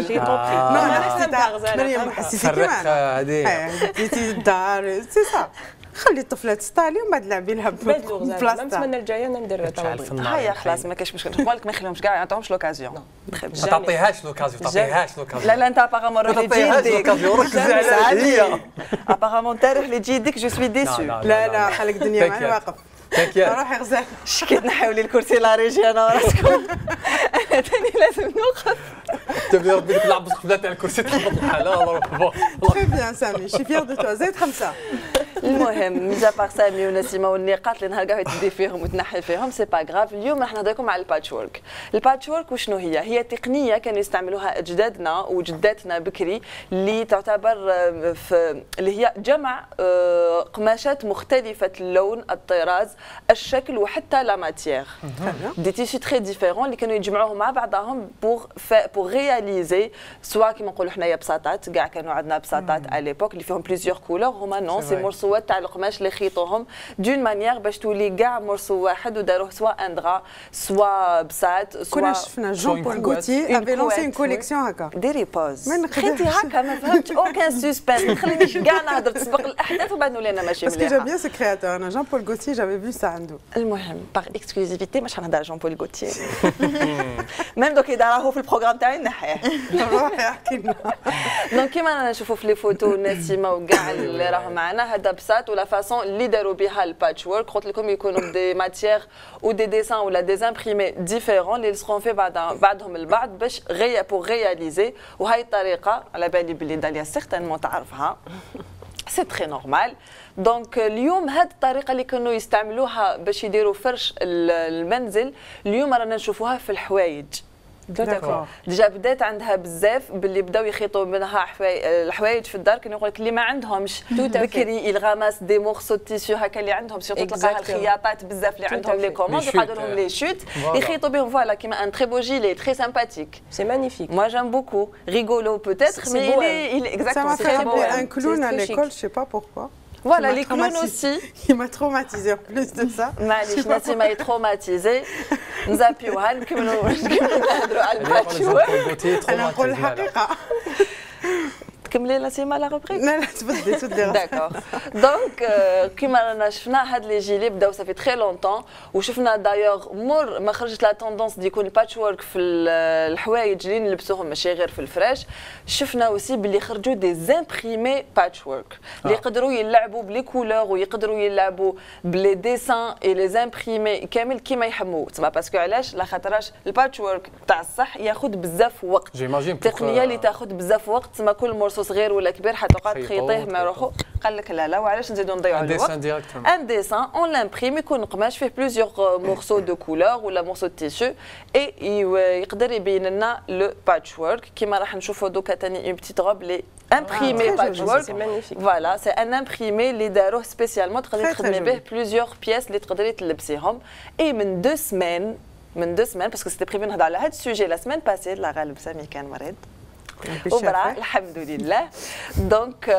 مريم حسيتي كيما ديتي الدار سي صا. خلي الطفله تسطالي ومن بعد لعبي لها بلاصتها. نتمنى الجايه انا ندير هيا خلاص ما كاينش مشكل، نقول لك ما نخليهمش كاع ما يعطيهمش لوكازيون. ما تعطيهاش لوكازيون، تعطيهاش لوكازيون. لا لا انت ابارامون روح لجي يديك. ركزي على هي. ابارامون انت روح لجي يديك جو سوي ديسو. لا لا خليك الدنيا معنا واقف. روحي غزال. شكيت نحاول لي الكرسي لا ريجي انا وراسكم. انا ثاني لازم نوقف. تبي ربي لك لعب بسخ تاع الكرسي تخبط الحاله. الله تري بيان سامي شي فيغ دو تو. زيد خمسه. المهم ميزا بار سامي ونسيمه والنقاط اللي نهار كاع تدي فيهم وتنحي فيهم سي با غراف. اليوم راح نهضر لكم على الباتش وورك. الباتش وورك وشنو هي؟ هي تقنيه كانوا يستعملوها اجدادنا وجداتنا بكري، اللي تعتبر في اللي هي جمع قماشات مختلفه اللون، الطراز، الشكل وحتى لا ماتيير. دي تيشي تري ديفيرون اللي كانوا يجمعوهم مع بعضهم بوغ بوغ رياليزي سوا كيما نقولوا حنايا بساطات، كاع كانوا عندنا بساطات على ليبوك اللي فيهم بليزيور كولور، هما نون سي مرسوات تاع القماش اللي خيطوهم دون مانيير باش تولي كاع مرسو واحد وداروه سوا ان درا سوا بساط سوا. كنا شفنا جون بول غوتي افي لونسي اون كوليكسيون هكا. ديري بوز خيتي هكا ما فهمتش اوكان سسبانس، ما تخلينيش كاع نهضر تسبق الاحداث وبعد نولي انا ماشي مليحه. باسكو جا بيان سو كرياتور انا جون بول غوتي جافي فيو سا عنده. المهم باغ اكسكلوزيفيتي مش حنهضر على جون بول غوتي ميم دوك يداراهو في البروغرام تاعي نحيه. روحي احكي لنا. دونك كيما رانا نشوفوا في لي فوتو نسيمه وكاع اللي راهم معنا، هذا بساط ولا فاسون اللي داروا بها الباتش وورك. قلت لكم يكونوا دي ماتيير و دي ديسان ولا دي امبريمي ديفيرون اللي يلصقون في بعضهم البعض باش غيا بوغ رياليزي. وهي الطريقه على بالي بلي داليا سيغتانمون تعرفها، سي تري نورمال. دونك اليوم هذه الطريقه اللي كانوا يستعملوها باش يديروا فرش المنزل، اليوم رانا نشوفوها في الحوايج. ديجا بدات عندها بزاف باللي بداو يخيطوا منها الحوايج في الدار. كانوا يقول لك اللي ما عندهمش بكري الغاماس دي مورسو تيسيو هكا اللي عندهم سيرتو تلقاها الخياطات بزاف اللي عندهم لي كوموند يقعدوا لهم لي شوت يخيطوا بهم فوالا كيما ان تري بو جيلي تري سامباتيك. سي مانيفيك. Moi j'aime beaucoup. Rigolo peut-être, mais il est, il est exactement très beau. Un clown à l'école, je sais pas pourquoi. Voilà, les clowns aussi. Il m'a traumatisé en plus de ça. معليش نسيمة هي traumatisée. نزابيوها نكملوا نهضروا على الباتشورك. أنا نقول الحقيقة. تكملي نسيمة لا روبريك؟ لا لا تبدلي تبدلي. داكور. دونك كيما رانا شفنا هاد لي جيلي بداو صافي تري لونتون وشفنا دايوغ مور ما خرجت لا توندونس دي يكون الباتشورك في الحوايج اللي نلبسوهم ماشي غير في الفراش. شفنا اوسي باللي خرجوا دي زامبريمي باتشورك اللي يقدروا يلعبوا بلي كولور ويقدروا يلعبوا بلي ديسان اي لي زامبريمي كامل كيما يحموا. تسمى باسكو علاش لا خاطرش الباتشورك تاع الصح ياخذ بزاف وقت. التقنيه اللي تاخذ بزاف وقت تسمى كل مرسو صغير ولا كبير حتقعد تخيطيه مع روحو. قال لك لا لا وعلاش نزيدو نضيعوا الوقت. ان ديسان اون لامبريم يكون قماش فيه بليزيور مورسو دو كولور ولا مورسو تيشو اي يقدر يبين لنا لو باتشورك كيما راح نشوفوا دوكا ثاني اون بتيت روب لي امبريمي باتشورك. فوالا سي ان امبريمي اللي داروه سبيسيالمون تقدري تخدمي به بليزيور بياس اللي تقدري تلبسيهم. اي من دو سمان من دو سمان باسكو سيتي بريفي نهضر على هذا السوجي لا سمان باسي لا غالب سامي كان مريض وبرا الحمد لله. دونك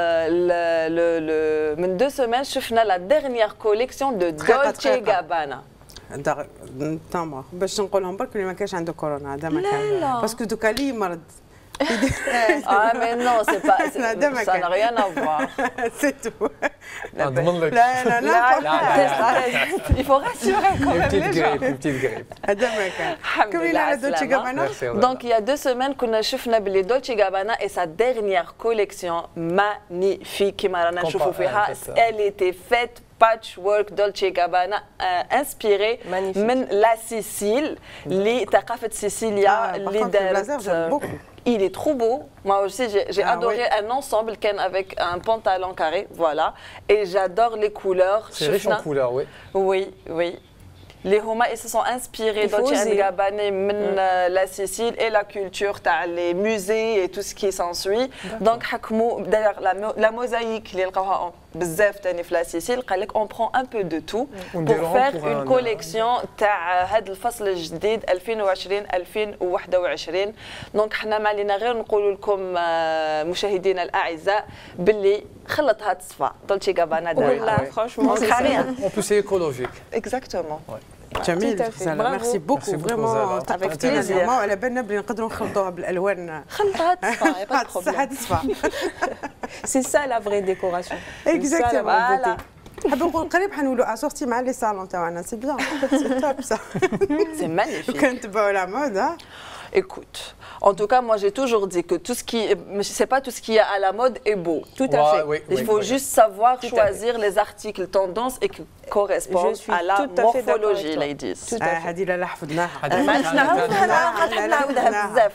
من دو سمان شفنا لا ديرنيير كوليكسيون دو دولتشي غابانا. تمام باش نقولهم برك اللي ما كانش عنده كورونا هذا ما كان باسكو دوكا لي مرض. Ah mais non, c'est pas, ça n'a rien à voir. C'est tout. لا لا لا il faut rassurer quand même les gens. Une petite grippe. هذا ما كان. كملنا على دولتشي غابانا. Donc il y a deux semaines كنا شفنا باللي دولتشي غابانا et sa dernière collection magnifique كيما رانا نشوفوا فيها. Elle était faite patchwork Dolce Gabbana inspiré من لا سيسيل اللي ثقافة سيسيليا اللي دارت. Il est trop beau. Moi aussi, j'ai ah, adoré oui. un ensemble avec un pantalon carré, voilà. Et j'adore les couleurs. C'est riche en couleurs, oui. Oui, oui. Les Homa, ils se sont inspirés Dolce and Gabbana, mm. la Sicile et la culture, les musées et tout ce qui s'ensuit. Donc, d'ailleurs, la, la mosaïque, les بزاف تاني في لا سيسيل قال لك اون برون ان بو دو تو بور فير اون كوليكسيون تاع هذا الفصل الجديد ألفين وعشرين ألفين وواحد وعشرين. دونك حنا ما علينا غير نقول لكم مشاهدينا الاعزاء باللي خلطها تصفى دولتشي غابانا دار فرانشمون سي ان بو سي ايكولوجيك اكزاكتومون. جميل غزاله ميرسي بوكو فريمون تعرفتينا اليوم وعلى بالنا بلي نقدروا نخلطوها بالالوان. خلطها تصفى با بروبليم. تصفى. سي سا لا فري ديكوراسيون. اكزاكتومون. حاب نقول قريب حنولوا اسورتي مع لي صالون تاعنا سي بيان سي توب سا. سي مانيفيك. كنتبعوا لا مود ها. Écoute, en tout cas, moi j'ai toujours dit que tout ce qui, c'est pas tout ce qui est à la mode est beau. Tout à fait. Oui, Il oui, faut oui. juste savoir tout choisir les articles tendances et qui correspondent à la morphologie, ladies. Tout à fait. هذه لا حفظناها. معليش نعاودها نعاودها بزاف.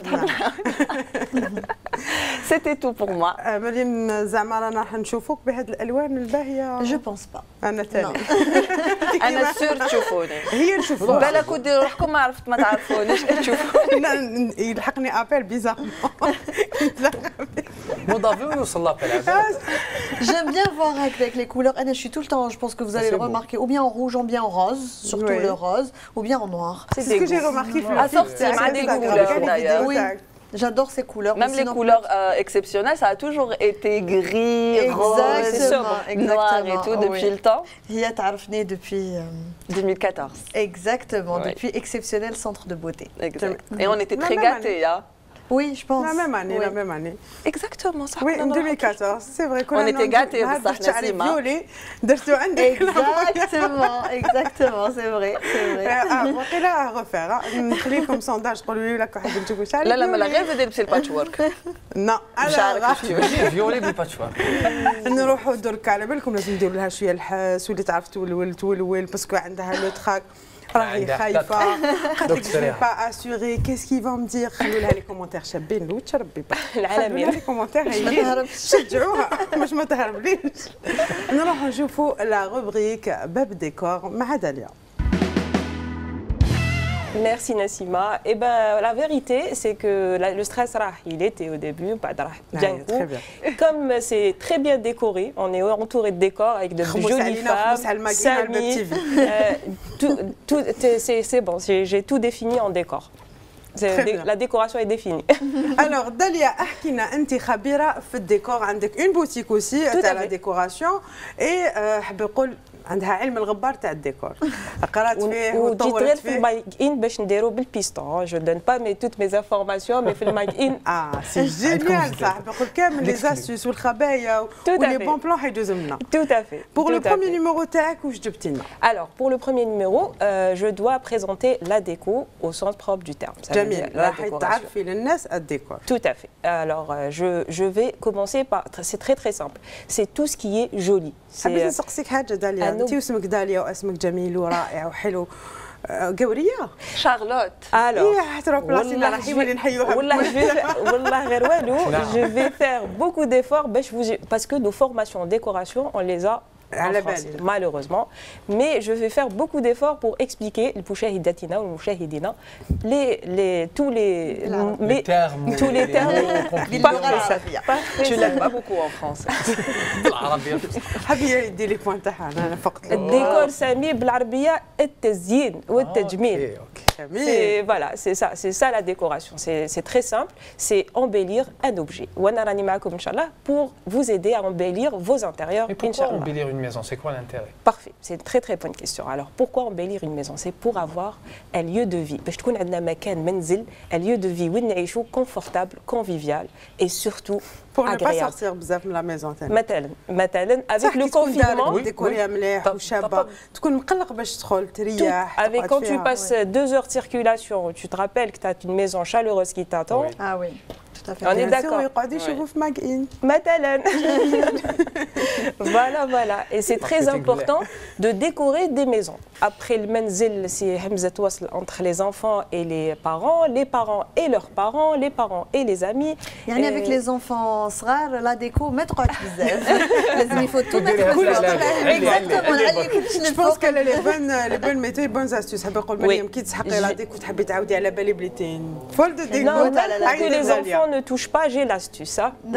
C'était tout pour moi. مريم زعما رانا راح نشوفوك بهذه الالوان الباهيه. جو بونس با. انا ثاني. انا سور تشوفوني. هي نشوفوك. بالك وديروا روحكم ما عرفت ما تعرفونيش تشوفوني. يلحقني ابل بيزار. مضافي ويوصل لابيل. J'aime bien voir avec les couleurs. Je suis tout le temps, je pense que vous allez le remarquer, ou bien en rouge, ou bien en rose, surtout le rose, ou bien en noir. C'est ce que j'ai remarqué. Assorti à des couleurs d'ailleurs. Oui. J'adore ces couleurs. Même les couleurs euh, exceptionnelles, ça a toujours été gris, rose, noir et tout depuis oui. le temps. Hiya ta'arfni depuis euh... deux mille quatorze. Exactement, ouais. depuis Exceptionnel Centre de Beauté. Exact. Et on était très gâtés. Hein. Oui, je pense. La même année, oui. la même année. Exactement, ça. Oui, en deux mille quatorze, c'est vrai qu'on on était gâtés, ça, Nassima. Exactement, exactement, c'est vrai, c'est vrai. Ah, on là à refaire. نخلي لكم sondage تقولوا لي لك واحد نجيبوا شعري. لا لا ما غير بدي نلبس الباتشورك. لا انا فيولي بالباتشورك. نروحوا درك على بالكم لازم نديروا لها شويه الحاس واللي تعرف تولول تولول باسكو عندها لو تراك. راهي خايفه قالت لي با اسوري كيس كي فون مدير خلوا لها لي كومونتير شابين لوتش ربي العالمين لي كومونتير هايلين شجعوها باش ما تهربليش. نروحوا نشوفوا لا روبريك باب ديكور مع داليا. Merci Nassima. Et ben la vérité, c'est que la, le stress, il était au début, pas bien très bien. Comme c'est très bien décoré, on est entouré de décors avec de jolies femmes, Samy, euh, tout, tout, c'est bon, j'ai tout défini en décor. La décoration est définie. Alors, Dalia, احكينا أنت خبيرة في الديكور, عندك une boutique aussi تاع la décoration et حاب نقول عندها علم الغبار تاع الديكور. قرات فيه وطورت فيه. في المايك ان باش نديرو بالبيستون. جو دون با مي توت مي انفورماسيون مي في المايك ان. اه سي جينيال صح. نقول كامل لي زاستيس والخبايا ولي بون بلان حيدوز لنا. Tout à fait. Pour le premier numéro تاعك واش جبتي لنا؟ Alors, pour le premier numéro, euh, je dois présenter la déco au sens propre du terme. جميل. راح تعرفي للناس الديكور. Tout à fait. Alors, euh, je, je vais commencer par. C'est très très simple. C'est tout ce qui est joli. حبيت نسقسيك حاجة داليا. أنت واسمك داليا واسمك جميل ورائع وحلو. قورية. شارلوت. Alors. والله والله غير والو. Je vais faire beaucoup d'efforts parce que nos formations en décoration, on les a en français, malheureusement. Mais je vais faire beaucoup d'efforts pour expliquer المشاهداتنا والمشاهدين les les tous les les termes tous les termes. Tu l'aimes pas beaucoup en français. حبي يدي لي بوين تاعها انا فقط. الديكور سامي بالعربيه التزيين والتجميل. C'est voilà, c'est ça, c'est ça la décoration. C'est très simple, c'est embellir un objet. وانا راني معكم ان شاء الله pour vous aider à embellir vos intérieurs. Mais pourquoi embellir une maison? C'est quoi l'intérêt? Parfait, c'est une très très bonne question. Alors pourquoi embellir une maison? C'est pour avoir un lieu de vie. باش تكون عندنا مكان منزل, un lieu de vie وين نعيشوا confortable, convivial et surtout pour ne pas agréable. sortir بزاف من la maison تاعنا. مثلا مثلا avec le confinement ديكوريها مليح وشابه تكون مقلق باش تدخل تريح. Avec quand tu passes deux heures de circulation, tu te rappelles que tu as une maison chaleureuse qui t'attend. Ah oui. Tout à fait. On est d'accord. يقعدوا يشوفوا في ماغين. مثلا. Voilà, voilà. Et c'est très important de décorer des maisons. Après le منزل, c'est همزة وصل entre les enfants et les parents, les parents et leurs parents, les parents et les amis. يعني avec les enfants صغار la déco ما تقعدش بزاف. لازم يفوت tout exactement. Je pense qu'elle a les bonnes les bonnes méthodes, les bonnes astuces. حاب نقول مريم كي تسحقي لا ديكو تحبي تعاودي على بالي بلي فول دو ديكو. Non, que les enfants ne touchent pas, j'ai l'astuce.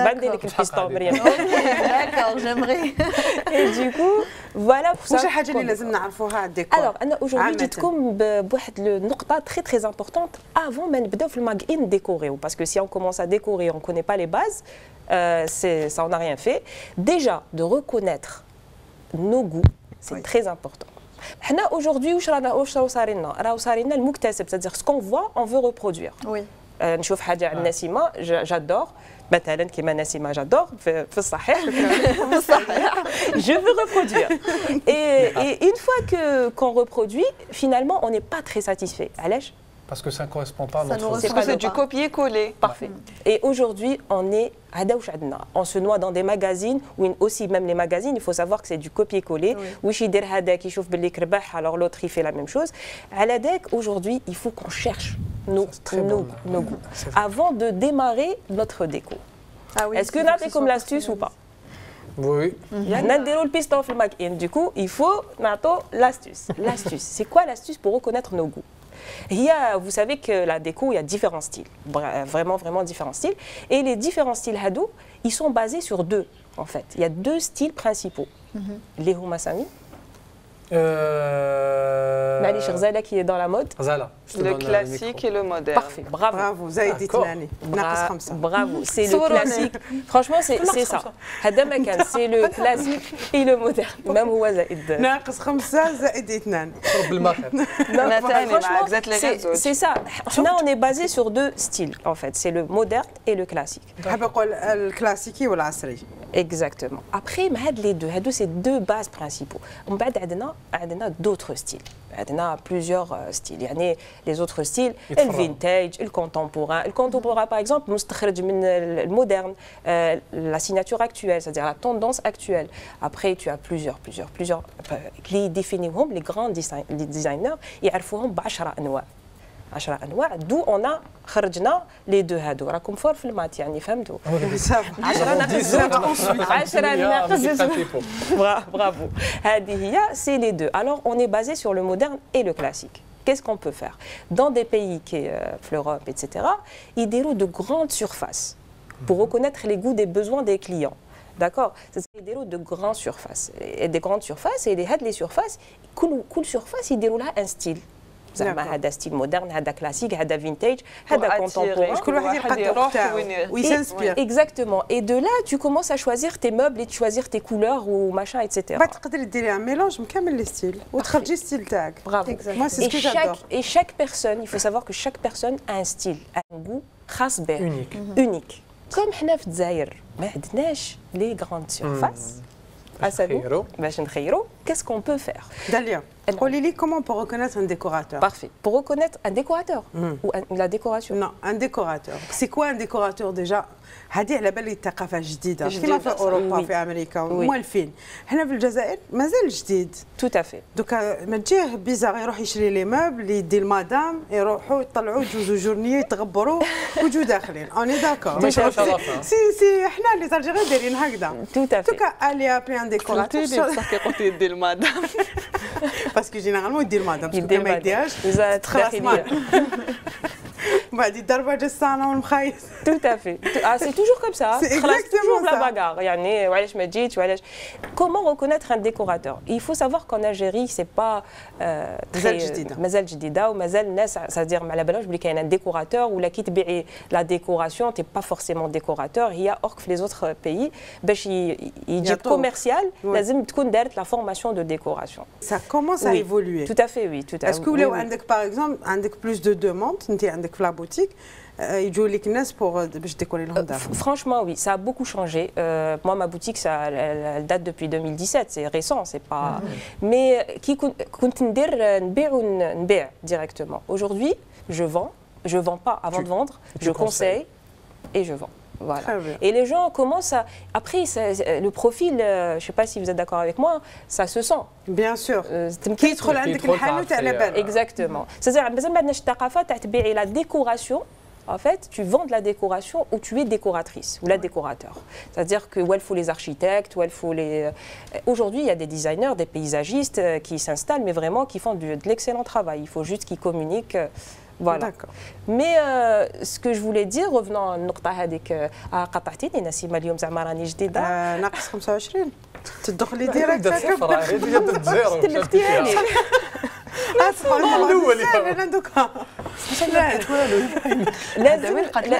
D'accord, j'aimerais. Et du coup, voilà pour ça. واش الحاجه اللي لازم نعرفوها على الديكور؟ Alors, انا aujourd'hui جيتكم بواحد النقطه très très importante avant ما نبداو في الماغ ان décorer, parce que si on commence à décorer, on connaît pas les bases, euh, c'est ça on n'a rien fait. Déjà de reconnaître nos goûts, c'est oui. très important. حنا aujourd'hui واش رانا واش راهو صار لنا؟ راهو صار لنا المكتسب, c'est-à-dire ce qu'on voit, on veut reproduire. Oui. نشوف حاجه عند نسيمه جادور مثلا كيما نسيمه جادور في الصحيح je veux reproduire et, et une fois que qu'on reproduit finalement on n'est pas très satisfait. علاش؟ Parce que ça ne correspond pas à notre... Parce que c'est du copier-coller. Parfait. Et aujourd'hui, on est on se noie dans des magazines, ou aussi même les magazines, il faut savoir que c'est du copier-coller. Oui. Alors l'autre, il fait la même chose. À la D E C, aujourd'hui, il faut qu'on cherche nos, nos, bon. nos goûts avant de démarrer notre déco. Ah oui, est-ce que vous avez comme l'astuce ou pas? Oui. Du coup, il faut l'astuce. L'astuce, c'est quoi l'astuce pour reconnaître nos goûts? Il y a, vous savez que la déco, il y a différents styles, vraiment, vraiment différents styles. Et les différents styles Hadou, ils sont basés sur deux, en fait. Il y a deux styles principaux. Mm-hmm. Les Humasami. Euh... Mali Cherzala qui est dans la mode. Zala, le classique le et le moderne. Parfait, bravo. Bravo, Zaïdi Tlani. Bravo, c'est le classique. Franchement, c'est ça. Hadamakan, c'est le classique et le moderne. Même ou Zaïd. ناقص خمسة زائد اثنان. Franchement, c'est ça. Là, on est basé sur deux styles, en fait. C'est le moderne et le classique. Le classique ou l'asri. Exactement. Après, les deux, c'est deux bases principaux. On va avoir d'autres styles. On a plusieurs styles. Il y a les autres styles, le vintage, le contemporain. Le contemporain, par exemple, le moderne, euh, la signature actuelle, c'est-à-dire la tendance actuelle. Après, tu as plusieurs, plusieurs, plusieurs. Qui définissent les grands designers, ils ont عشرة أنواع. عشرة أنواع d'où on a خرجنا les deux هادو راكم فور في المات يعني فهمتوا عشرة ناقص عشرة ناقص bravo هذه هي c'est les deux. Alors on est basé sur le moderne et le classique. Qu'est-ce qu'on peut faire? Dans des pays qui euh, l'Europe, et cetera, ils déroulent de grandes surfaces pour reconnaître les goûts des besoins des clients. D'accord? Ils déroulent de grandes surfaces. Et des grandes surfaces, et les surfaces, chaque surface, ils déroulent un style. زعما هذا ستيل مودرن هذا كلاسيك هذا فينتاج هذا كونتمبوران كل واحد يلقى تاعو ويسانسبير exactement et de là tu commences à choisir tes meubles et choisir tes couleurs ou machin et cetera بعد تقدري ديري ان ميلونج من كامل لي ستيل وتخرجي ستيل تاعك bravo moi c'est ce que j'adore et chaque personne il faut savoir que chaque personne a un style a un goût خاص به unique unique comme حنا في الجزائر ما عندناش les grandes surfaces qu'est-ce qu'on peut faire? Dalia, comment on peut reconnaître un décorateur? Parfait. Pour reconnaître un décorateur mm. ou un, la décoration? Non, un décorateur. C'est quoi un décorateur déjà? هذه على بالي ثقافه جديده كما في اوروبا في امريكا موالفين حنا في الجزائر مازال جديد تو تافي دوكا ما تجيه بيزار يروح يشري لي موبل يدي المدام يروحوا يطلعوا جوزو جورنيه يتغبروا ويجوا داخلين اوني داكور سي سي حنا اللي تالجيريين دايرين هكذا تو تافي دوكا الي ابلي ان ديكوراتور قلتي لي بصح كي قلتي يدي المدام باسكو جينيرالمون يدي المدام باسكو ما يديهاش خلاص بعد يدربج الصالون المخايس تو تافي سي توجور كوم سا C'est exactement la bagarre. يعني وعلاش ما جيتش وعلاش comment reconnaître un décorateur? Il faut savoir qu'en Algérie c'est pas مازال جديده مازال جديده ومازال الناس c'est-à-dire ما على بالهمش بلي كاين un décorateur ولا كي تبيعي la décoration t'es pas forcément décorateur هي or que les autres pays باش يجيك commercial لازم تكون دارت la formation de décoration. Ça commence à évoluer. Tout à fait oui, tout à fait. Est-ce que ولاو عندك par exemple عندك plus de demandes انت عندك في la boutique يجوا لك الناس pour باش ديكوري لهم دار؟ Franchement oui, ça a beaucoup changé. Euh, moi ma boutique ça elle, elle date depuis deux mille dix-sept, c'est récent, c'est pas mm-hmm. mais كي كنت ندير نبيع ونبيع directement. Aujourd'hui, je vends, je vends pas avant tu, de vendre, je conseille et je vends. Voilà. Et les gens commencent à... Après, ça, le profil, euh, je ne sais pas si vous êtes d'accord avec moi, ça se sent. Bien sûr. Euh, Exactement. C'est-à-dire, la décoration, en fait, tu vends de la décoration ou tu es décoratrice ou la décorateur. C'est-à-dire que où il faut les architectes, où il faut les... Aujourd'hui, il y a des designers, des paysagistes qui s'installent, mais vraiment qui font du, de l'excellent travail. Il faut juste qu'ils communiquent. Voilà. Mais euh, ce que je voulais dire, revenant à النقطة هذيك قطعتيني نسيمة اليوم زعما راني جديدة. ناقص خمسة وعشرين تدخلي ديريكت صفر هذه الزيرو تلفتيها لي. سبحان الله انا دوكا لازم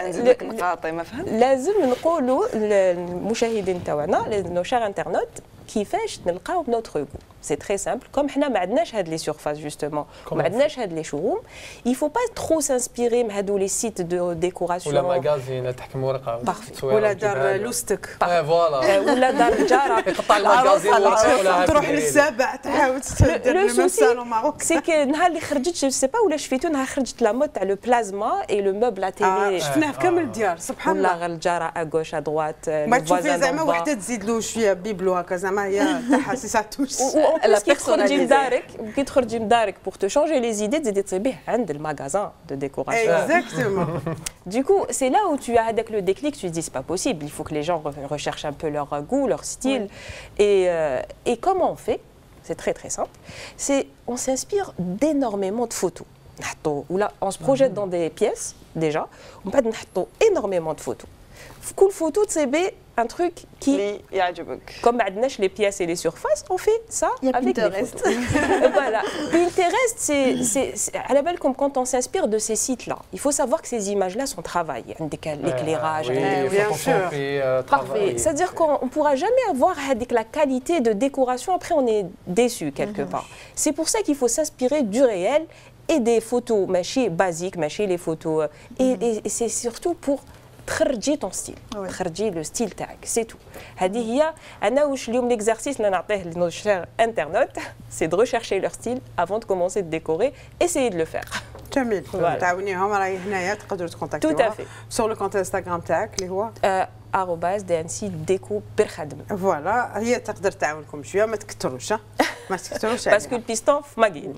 لازم نقولوا للمشاهدين تاعنا لانه شار انترنت كيفاش نلقاو بنوتر غو. C'est très simple. Comme حنا ما عندناش هاد les surfaces justement, ما عندناش هاد les showrooms, il faut pas trop s'inspirer من هادو les sites de décoration. ولا ماغازين تحكم ورقة. ولا دار لوستك. فوالا. ولا دار جارة. يقطع الماغازين ورقة ولا تروح للسابع تحاول تدير لو سالون ماروك. C'est que نهار اللي خرجت جو سي با ولا شفيتو نهار خرجت لا مود تاع لو بلازما اي لو موبل لا تيلي. شفناه في كامل الديار سبحان الله. ولا الجارة ا غوش ا دوات. ما تشوفي زعما وحدة تزيد له شوية بيبلو هكا زعما هي تاعها سي سا توش. كي تخرجي من دارك كي تخرجي من دارك pour te changer les idées تزيدي تصيبيه عند الماغازان de décoration. Exactement. Du coup, c'est là où tu as avec le déclic, tu te dis c'est pas possible, il faut que les gens recherchent un peu leur goût, leur style. Oui. Et, euh, et comment on fait? C'est très très simple. C'est on s'inspire d'énormément de photos. Ou là, on se projette dans des pièces déjà, on peut mettre énormément de photos. Cool photo de C B, un truc qui, comme Adnash, les pièces et les surfaces, on fait ça avec Pinterest. Des photos. Voilà. Pinterest, c'est à la belle comme quand on s'inspire de ces sites-là. Il faut savoir que ces images-là sont travaillées. L'éclairage, oui, bien sûr. Euh, Parfait. C'est-à-dire qu'on ne pourra jamais avoir la qualité de décoration. Après, on est déçu quelque part. C'est pour ça qu'il faut s'inspirer du réel et des photos, machines basiques, machines les photos. Et, et, et c'est surtout pour تخرجي ton style, تخرجي le style تاعك, c'est tout. هذه هي أنا واش اليوم l'exercice اللي نعطيه لنو chers internautes, c'est de rechercher leur style avant de commencer de décorer, essayer de le faire. جميل. تعاونيهم راهي هنايا تقدروا تكونتاكتوها sur le compte Instagram تاعك اللي هو arobase d n c deco برخدم. فوالا هي تقدر تعاونكم شويه ما تكثروش ما تكثروش parce que le piston ما قين.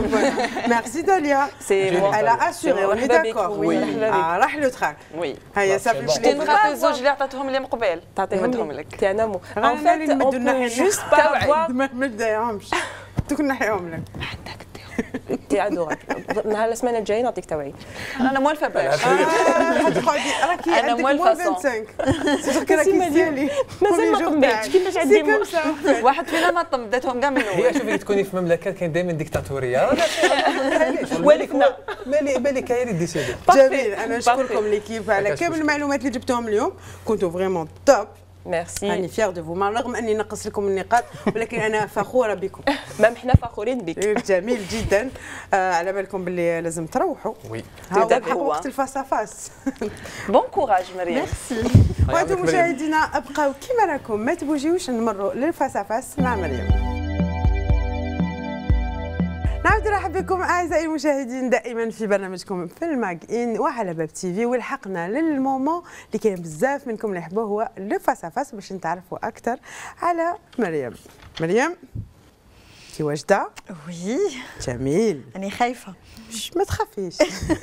Merci Dalia. C'est moi. Elle a assuré, on est d'accord. Oui. Ah راح لو تراك. Oui. هيا صافي شتي نخاف الزوج اللي عطاتهم لي من قبل. تعطيهم لك. تي انا مو. En fait, on peut juste pas avoir. ما نديرهمش. دوك نحيهم لك. عندك ديرهم. انت ادورابل. نهار السمانه الجايه نعطيك توعيه. انا موالفه باش راكي أنا عندك موالفة موال صون. خمسة وعشرين سيتو راكي تسالي مازال ما طميتش كيفاش عندي مو- واحد فينا ما طم بداتهم كاع من هي الاول. شوفي تكوني في مملكه كاين دائما ديكتاتوريه والفنا. بالي بالي كاين ديسيدي. جميل. انا نشكركم ليكيب على كاش كامل مشكل. المعلومات اللي جبتوهم اليوم، كنتوا فريمون توب. ميرسي. راني فيغ دو فو، رغم اني نقص لكم النقاط ولكن انا فخوره بكم. مام حنا فخورين بك. جميل جدا. آه على بالكم باللي لازم تروحوا. وي. ها تتابعوا. هو وقت الفاس فاس. بون كوراج مريم. وانتم مشاهدينا ابقاو كيما راكم، ما تبوجيوش، نمروا للفاس فاس مع مريم. نعود نرحب بكم اعزائي المشاهدين دائما في برنامجكم في الماك ان وعلى باب تي في، ولحقنا للمومون اللي كاين بزاف منكم اللي يحبوه، هو لو فاس فاس، باش نتعرفوا اكثر على مريم. مريم كي واجده؟ وي جميل. راني خايفه. ش- ما تخافيش.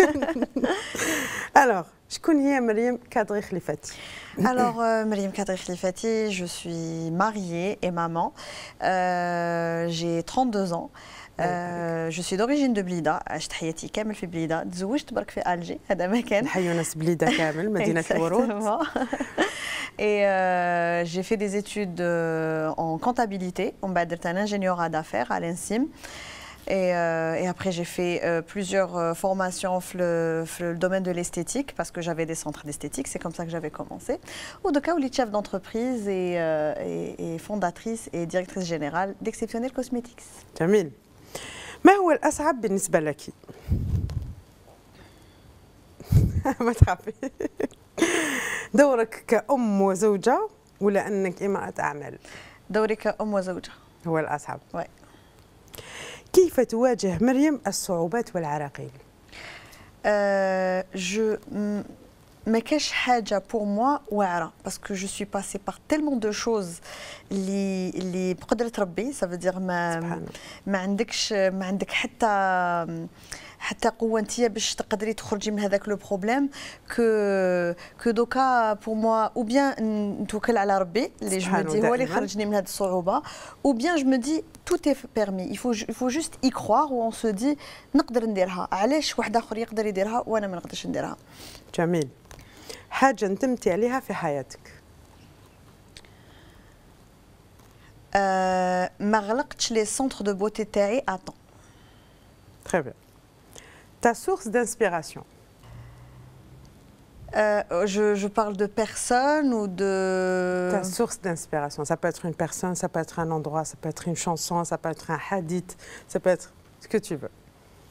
الوغ شكون هي مريم كادري خليفاتي؟ Alors, euh, Mariam Kadri Khlifati, je suis mariée et maman. Euh, j'ai trente-deux ans. Euh, je suis d'origine de Blida. عشت حياتي كامل في بليده. تزوجت برك في ألجي، هذا مكان. نحيو ناس بليده كامل، مدينه الورود. Exactement. Et euh, j'ai fait des études euh, en comptabilité. On m'a dit un ingénieur à d'affaires à l'Insim. Et, euh, et après, j'ai fait euh, plusieurs euh, formations dans le, le domaine de l'esthétique parce que j'avais des centres d'esthétique. C'est comme ça que j'avais commencé. Ou de cas où les chefs d'entreprise et, euh, et, et fondatrice et directrice générale d'Exceptionnel Cosmetics. جميل. ما هو الأصعب بالنسبة لك؟ ما تخافي. دورك كأم وزوجة ولا أنك امرأة أعمال؟ دوري كأم وزوجة. هو الأصعب. Ouais. كيف تواجه مريم الصعوبات والعراقيل؟ Euh, je ما كاش حاجه pour moi واعره parce que je suis passée par tellement de choses اللي اللي بقدره ربي. ça veut dire ما سبحان ما عندكش ما عندك حتى حتى قوه انت باش تقدري تخرجي من هذاك لو بروبليم كو كو دوكا بور موا او بيان نتوكل على ربي اللي جو مدي هو اللي خرجني من هذه الصعوبه او بيان جو مدي tout est permis. Il faut, il faut juste y croire où on se dit نقدر نديرها. علاش واحد اخر يقدر يديرها وانا ما نقدرش نديرها. جميل. حاجة ندمتي عليها في حياتك؟ أه ما غلقتش لي سونتر دو بوتي تاعي ا طون. Très bien. Ta source d'inspiration? Euh, je, je parle de personnes ou de... Ta source d'inspiration, ça peut être une personne, ça peut être un endroit, ça peut être une chanson, ça peut être un hadith, ça peut être ce que tu veux.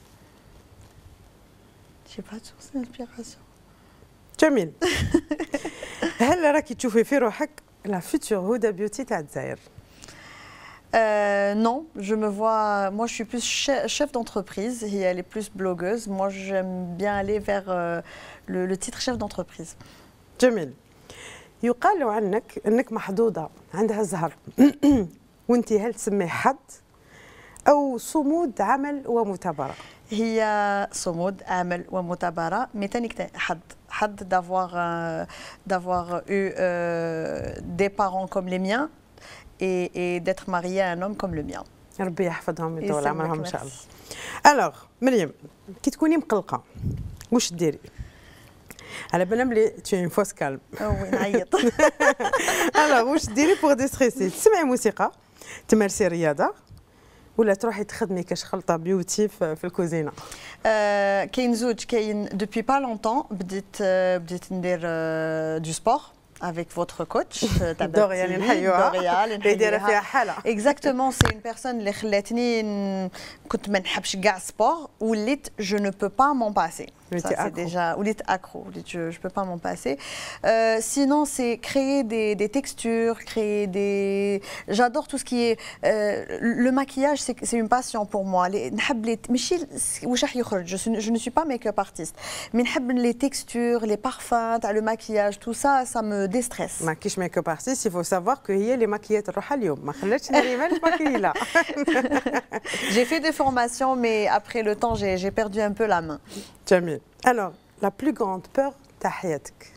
J'ai pas de source d'inspiration. جميل. هل راكي تشوفي في روحك لا فيتور هدى بيوتي تاع الجزائر؟ Euh, non, je me vois. Moi, je suis plus chef, chef d'entreprise et elle est plus blogueuse. Moi, j'aime bien aller vers euh, le, le titre chef d'entreprise. جميل. يقال عنك انك محظوظه، عندها زهر. وانت هل تسميه حظ او صمود عمل ومثابره؟ هي صمود عمل ومثابره، مي تاني حظ حظ d'avoir euh, d'avoir eu euh, des parents comme les miens et, et d'être mariée à un homme comme le mien. ربي يحفظهم ويطول يسلمك، عمرهم ان شاء الله. merci. الوغ مريم، كي تكوني مقلقه واش ديري؟ على بالنا بلي tu es une fausse calme. وي نعيط. الوغ واش ديري بوغ ديستريسي؟ تسمعي موسيقى، تمارسي رياضه، ولا تروحي تخدمي كاش خلطه بيوتي في, في الكوزينه؟ آه كاين زوج كاين depuis pas longtemps بديت آه بديت ندير آه دو سبور avec votre coach دوريا اللي نحيوها، دوريا اللي اللي دايره نحييها. فيها حاله. اكزاكتومون سي اون بيرسون اللي خلاتني ن- كنت ما نحبش كاع سبور وليت جو نو بو با مون باسي. وليتي Ça, c'est accro. déjà وليت accro, وليت je je peux pas m'en passer. Euh, sinon c'est créer des des textures, créer des j'adore tout ce qui est euh, le maquillage, c'est c'est une passion pour moi. Les نحب les ماشي واش راح يخرج. Je suis- je ne suis pas make-up artiste. Mais نحب les textures, les parfums, تاع le maquillage, tout ça ça me déstresse. ما كيش ميك اب ارتيست، يفو سافوار كو هي اللي ماكيات الروحه اليوم، ما خلاتش نريمان تماكيي لا. J'ai fait des formations mais après le temps j'ai j'ai perdu un peu la main. جميل. الوغ لا بلو غروند بور تاع حياتك؟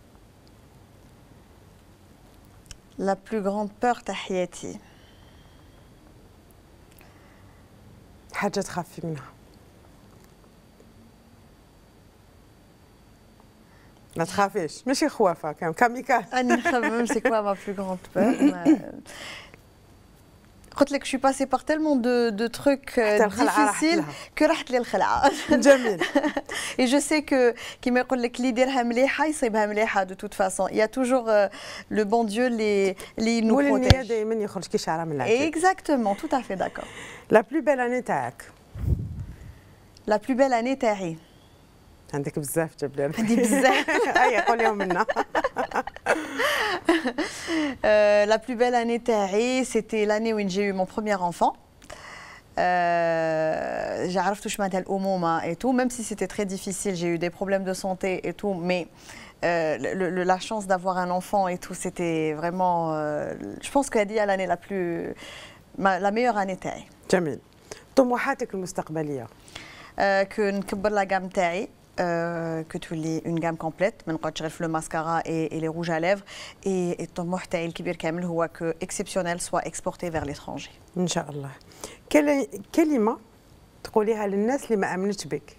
La plus grande peur تاع حياتي. حاجه تخافي منها؟ ما تخافيش ماشي خوافه كان كاميكاز. أنا نخمم سي كوا ما بلو غروند بور. قلت لك je suis passée par tellement de de trucs difficiles que راحت لي الخلعه. جميل. Et je sais que كيما يقول لك اللي يديرها مليحه يصيبها مليحه de toute façon. Il y a toujours le bon Dieu les les nous protège. والنية دائما يخرج كي شعره من العجل. Exactement, tout à fait d'accord. La plus belle année تاعك. La plus belle année تاعي. عندك بزاف جاب لي. عندي بزاف. اي قوليهم منا. Euh, la plus belle année تاعي c'était l'année où j'ai eu mon premier enfant. Euh, j'ai عرفت واش معناتها الأمومة et tout, même si c'était très difficile, j'ai eu des problèmes de santé et tout, mais euh, le, le, la chance d'avoir un enfant et tout, c'était vraiment, euh, je pense qu'elle dit à l'année la plus, ma, la meilleure année تاعي. جميل. طموحاتك المستقبلية. Euh, que نكبر la gamme تاعي. Euh, que tu lis une gamme complète, ما نقعدش غير في le mascara et, et les rouges à lèvres, et الطموح تاعي الكبير كامل هو que exceptionnel soit exporté vers l'étranger. إن شاء الله. كلمة تقوليها للناس اللي ما آمنتش بك.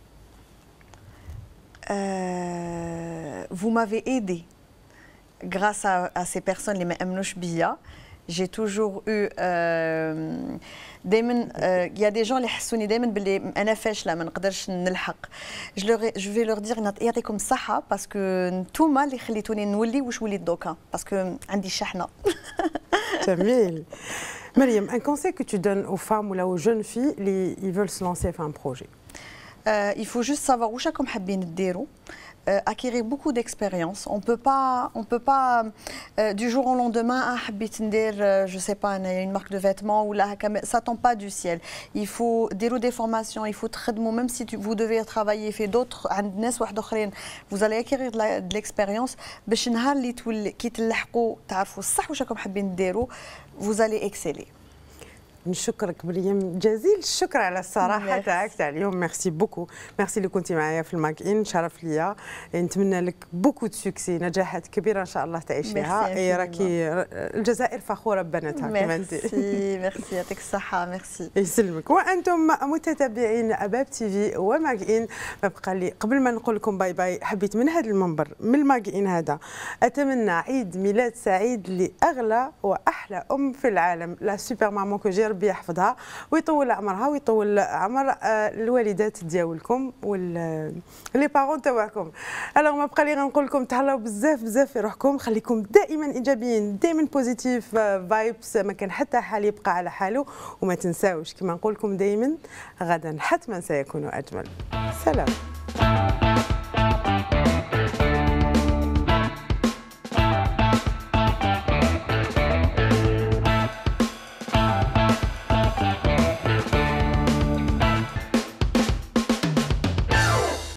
Euh, vous m'avez aidé grâce à, à ces personnes اللي ما آمنوش بيا. J'ai toujours eu euh, دائما il y a des gens اللي حسوني دائما باللي انا فاشله ما نقدرش نلحق. je leur je vais leur dire يعطيكم الصحه باسكو نتوما اللي خليتوني نولي واش وليت دوكا باسكو عندي الشحنه. جميل. مريم, un conseil que tu donnes aux femmes ou là aux jeunes filles qui veulent se lancer faire un projet. Euh, il faut juste savoir واش راكم حابين ديروا. Euh, acquérir beaucoup d'expérience. On peut pas, on peut pas euh, du jour au lendemain, ah, حبيت ندير, euh, je sais pas, une marque de vêtements ou là, ça tombe pas du ciel. Il faut des formations, il faut تخدموا, même si tu, vous devez travailler, fait d'autres, عند ناس واحد اخرين, vous allez acquérir de l'expérience. باش نهار اللي تولي كي تلحقوا تعرفوا الصح واش راكم حابين ديروا, vous allez exceller. نشكرك مريم جزيل الشكر على الصراحه تاعك تاع اليوم. ميرسي بوكو, ميرسي اللي كنتي معايا في الماك ان, شرف ليا. نتمنى لك بوكو دو سوكسي, نجاحات كبيره ان شاء الله تعيشيها. اي راكي الجزائر فخوره ببناتها كما انت. ميرسي ميرسي يعطيك الصحه. ميرسي يسلمك. وانتم متتبعين اباب تي في وماك ان, ما بقى لي قبل ما نقول لكم باي باي, حبيت من هذا المنبر من الماك ان هذا اتمنى عيد ميلاد سعيد لاغلى واحلى ام في العالم, لا سوبر مامون كو ربي يحفظها ويطول عمرها ويطول عمر الوالدات ديالكم واللي بارون تاعكم. الوغ ما بقى لي غنقول لكم تهلاو بزاف بزاف في روحكم, خليكم دائما ايجابيين, دائما بوزيتيف فايبس, ما كان حتى حال يبقى على حاله. وما تنساوش كما نقول لكم دائما غدا حتما سيكون اجمل. سلام.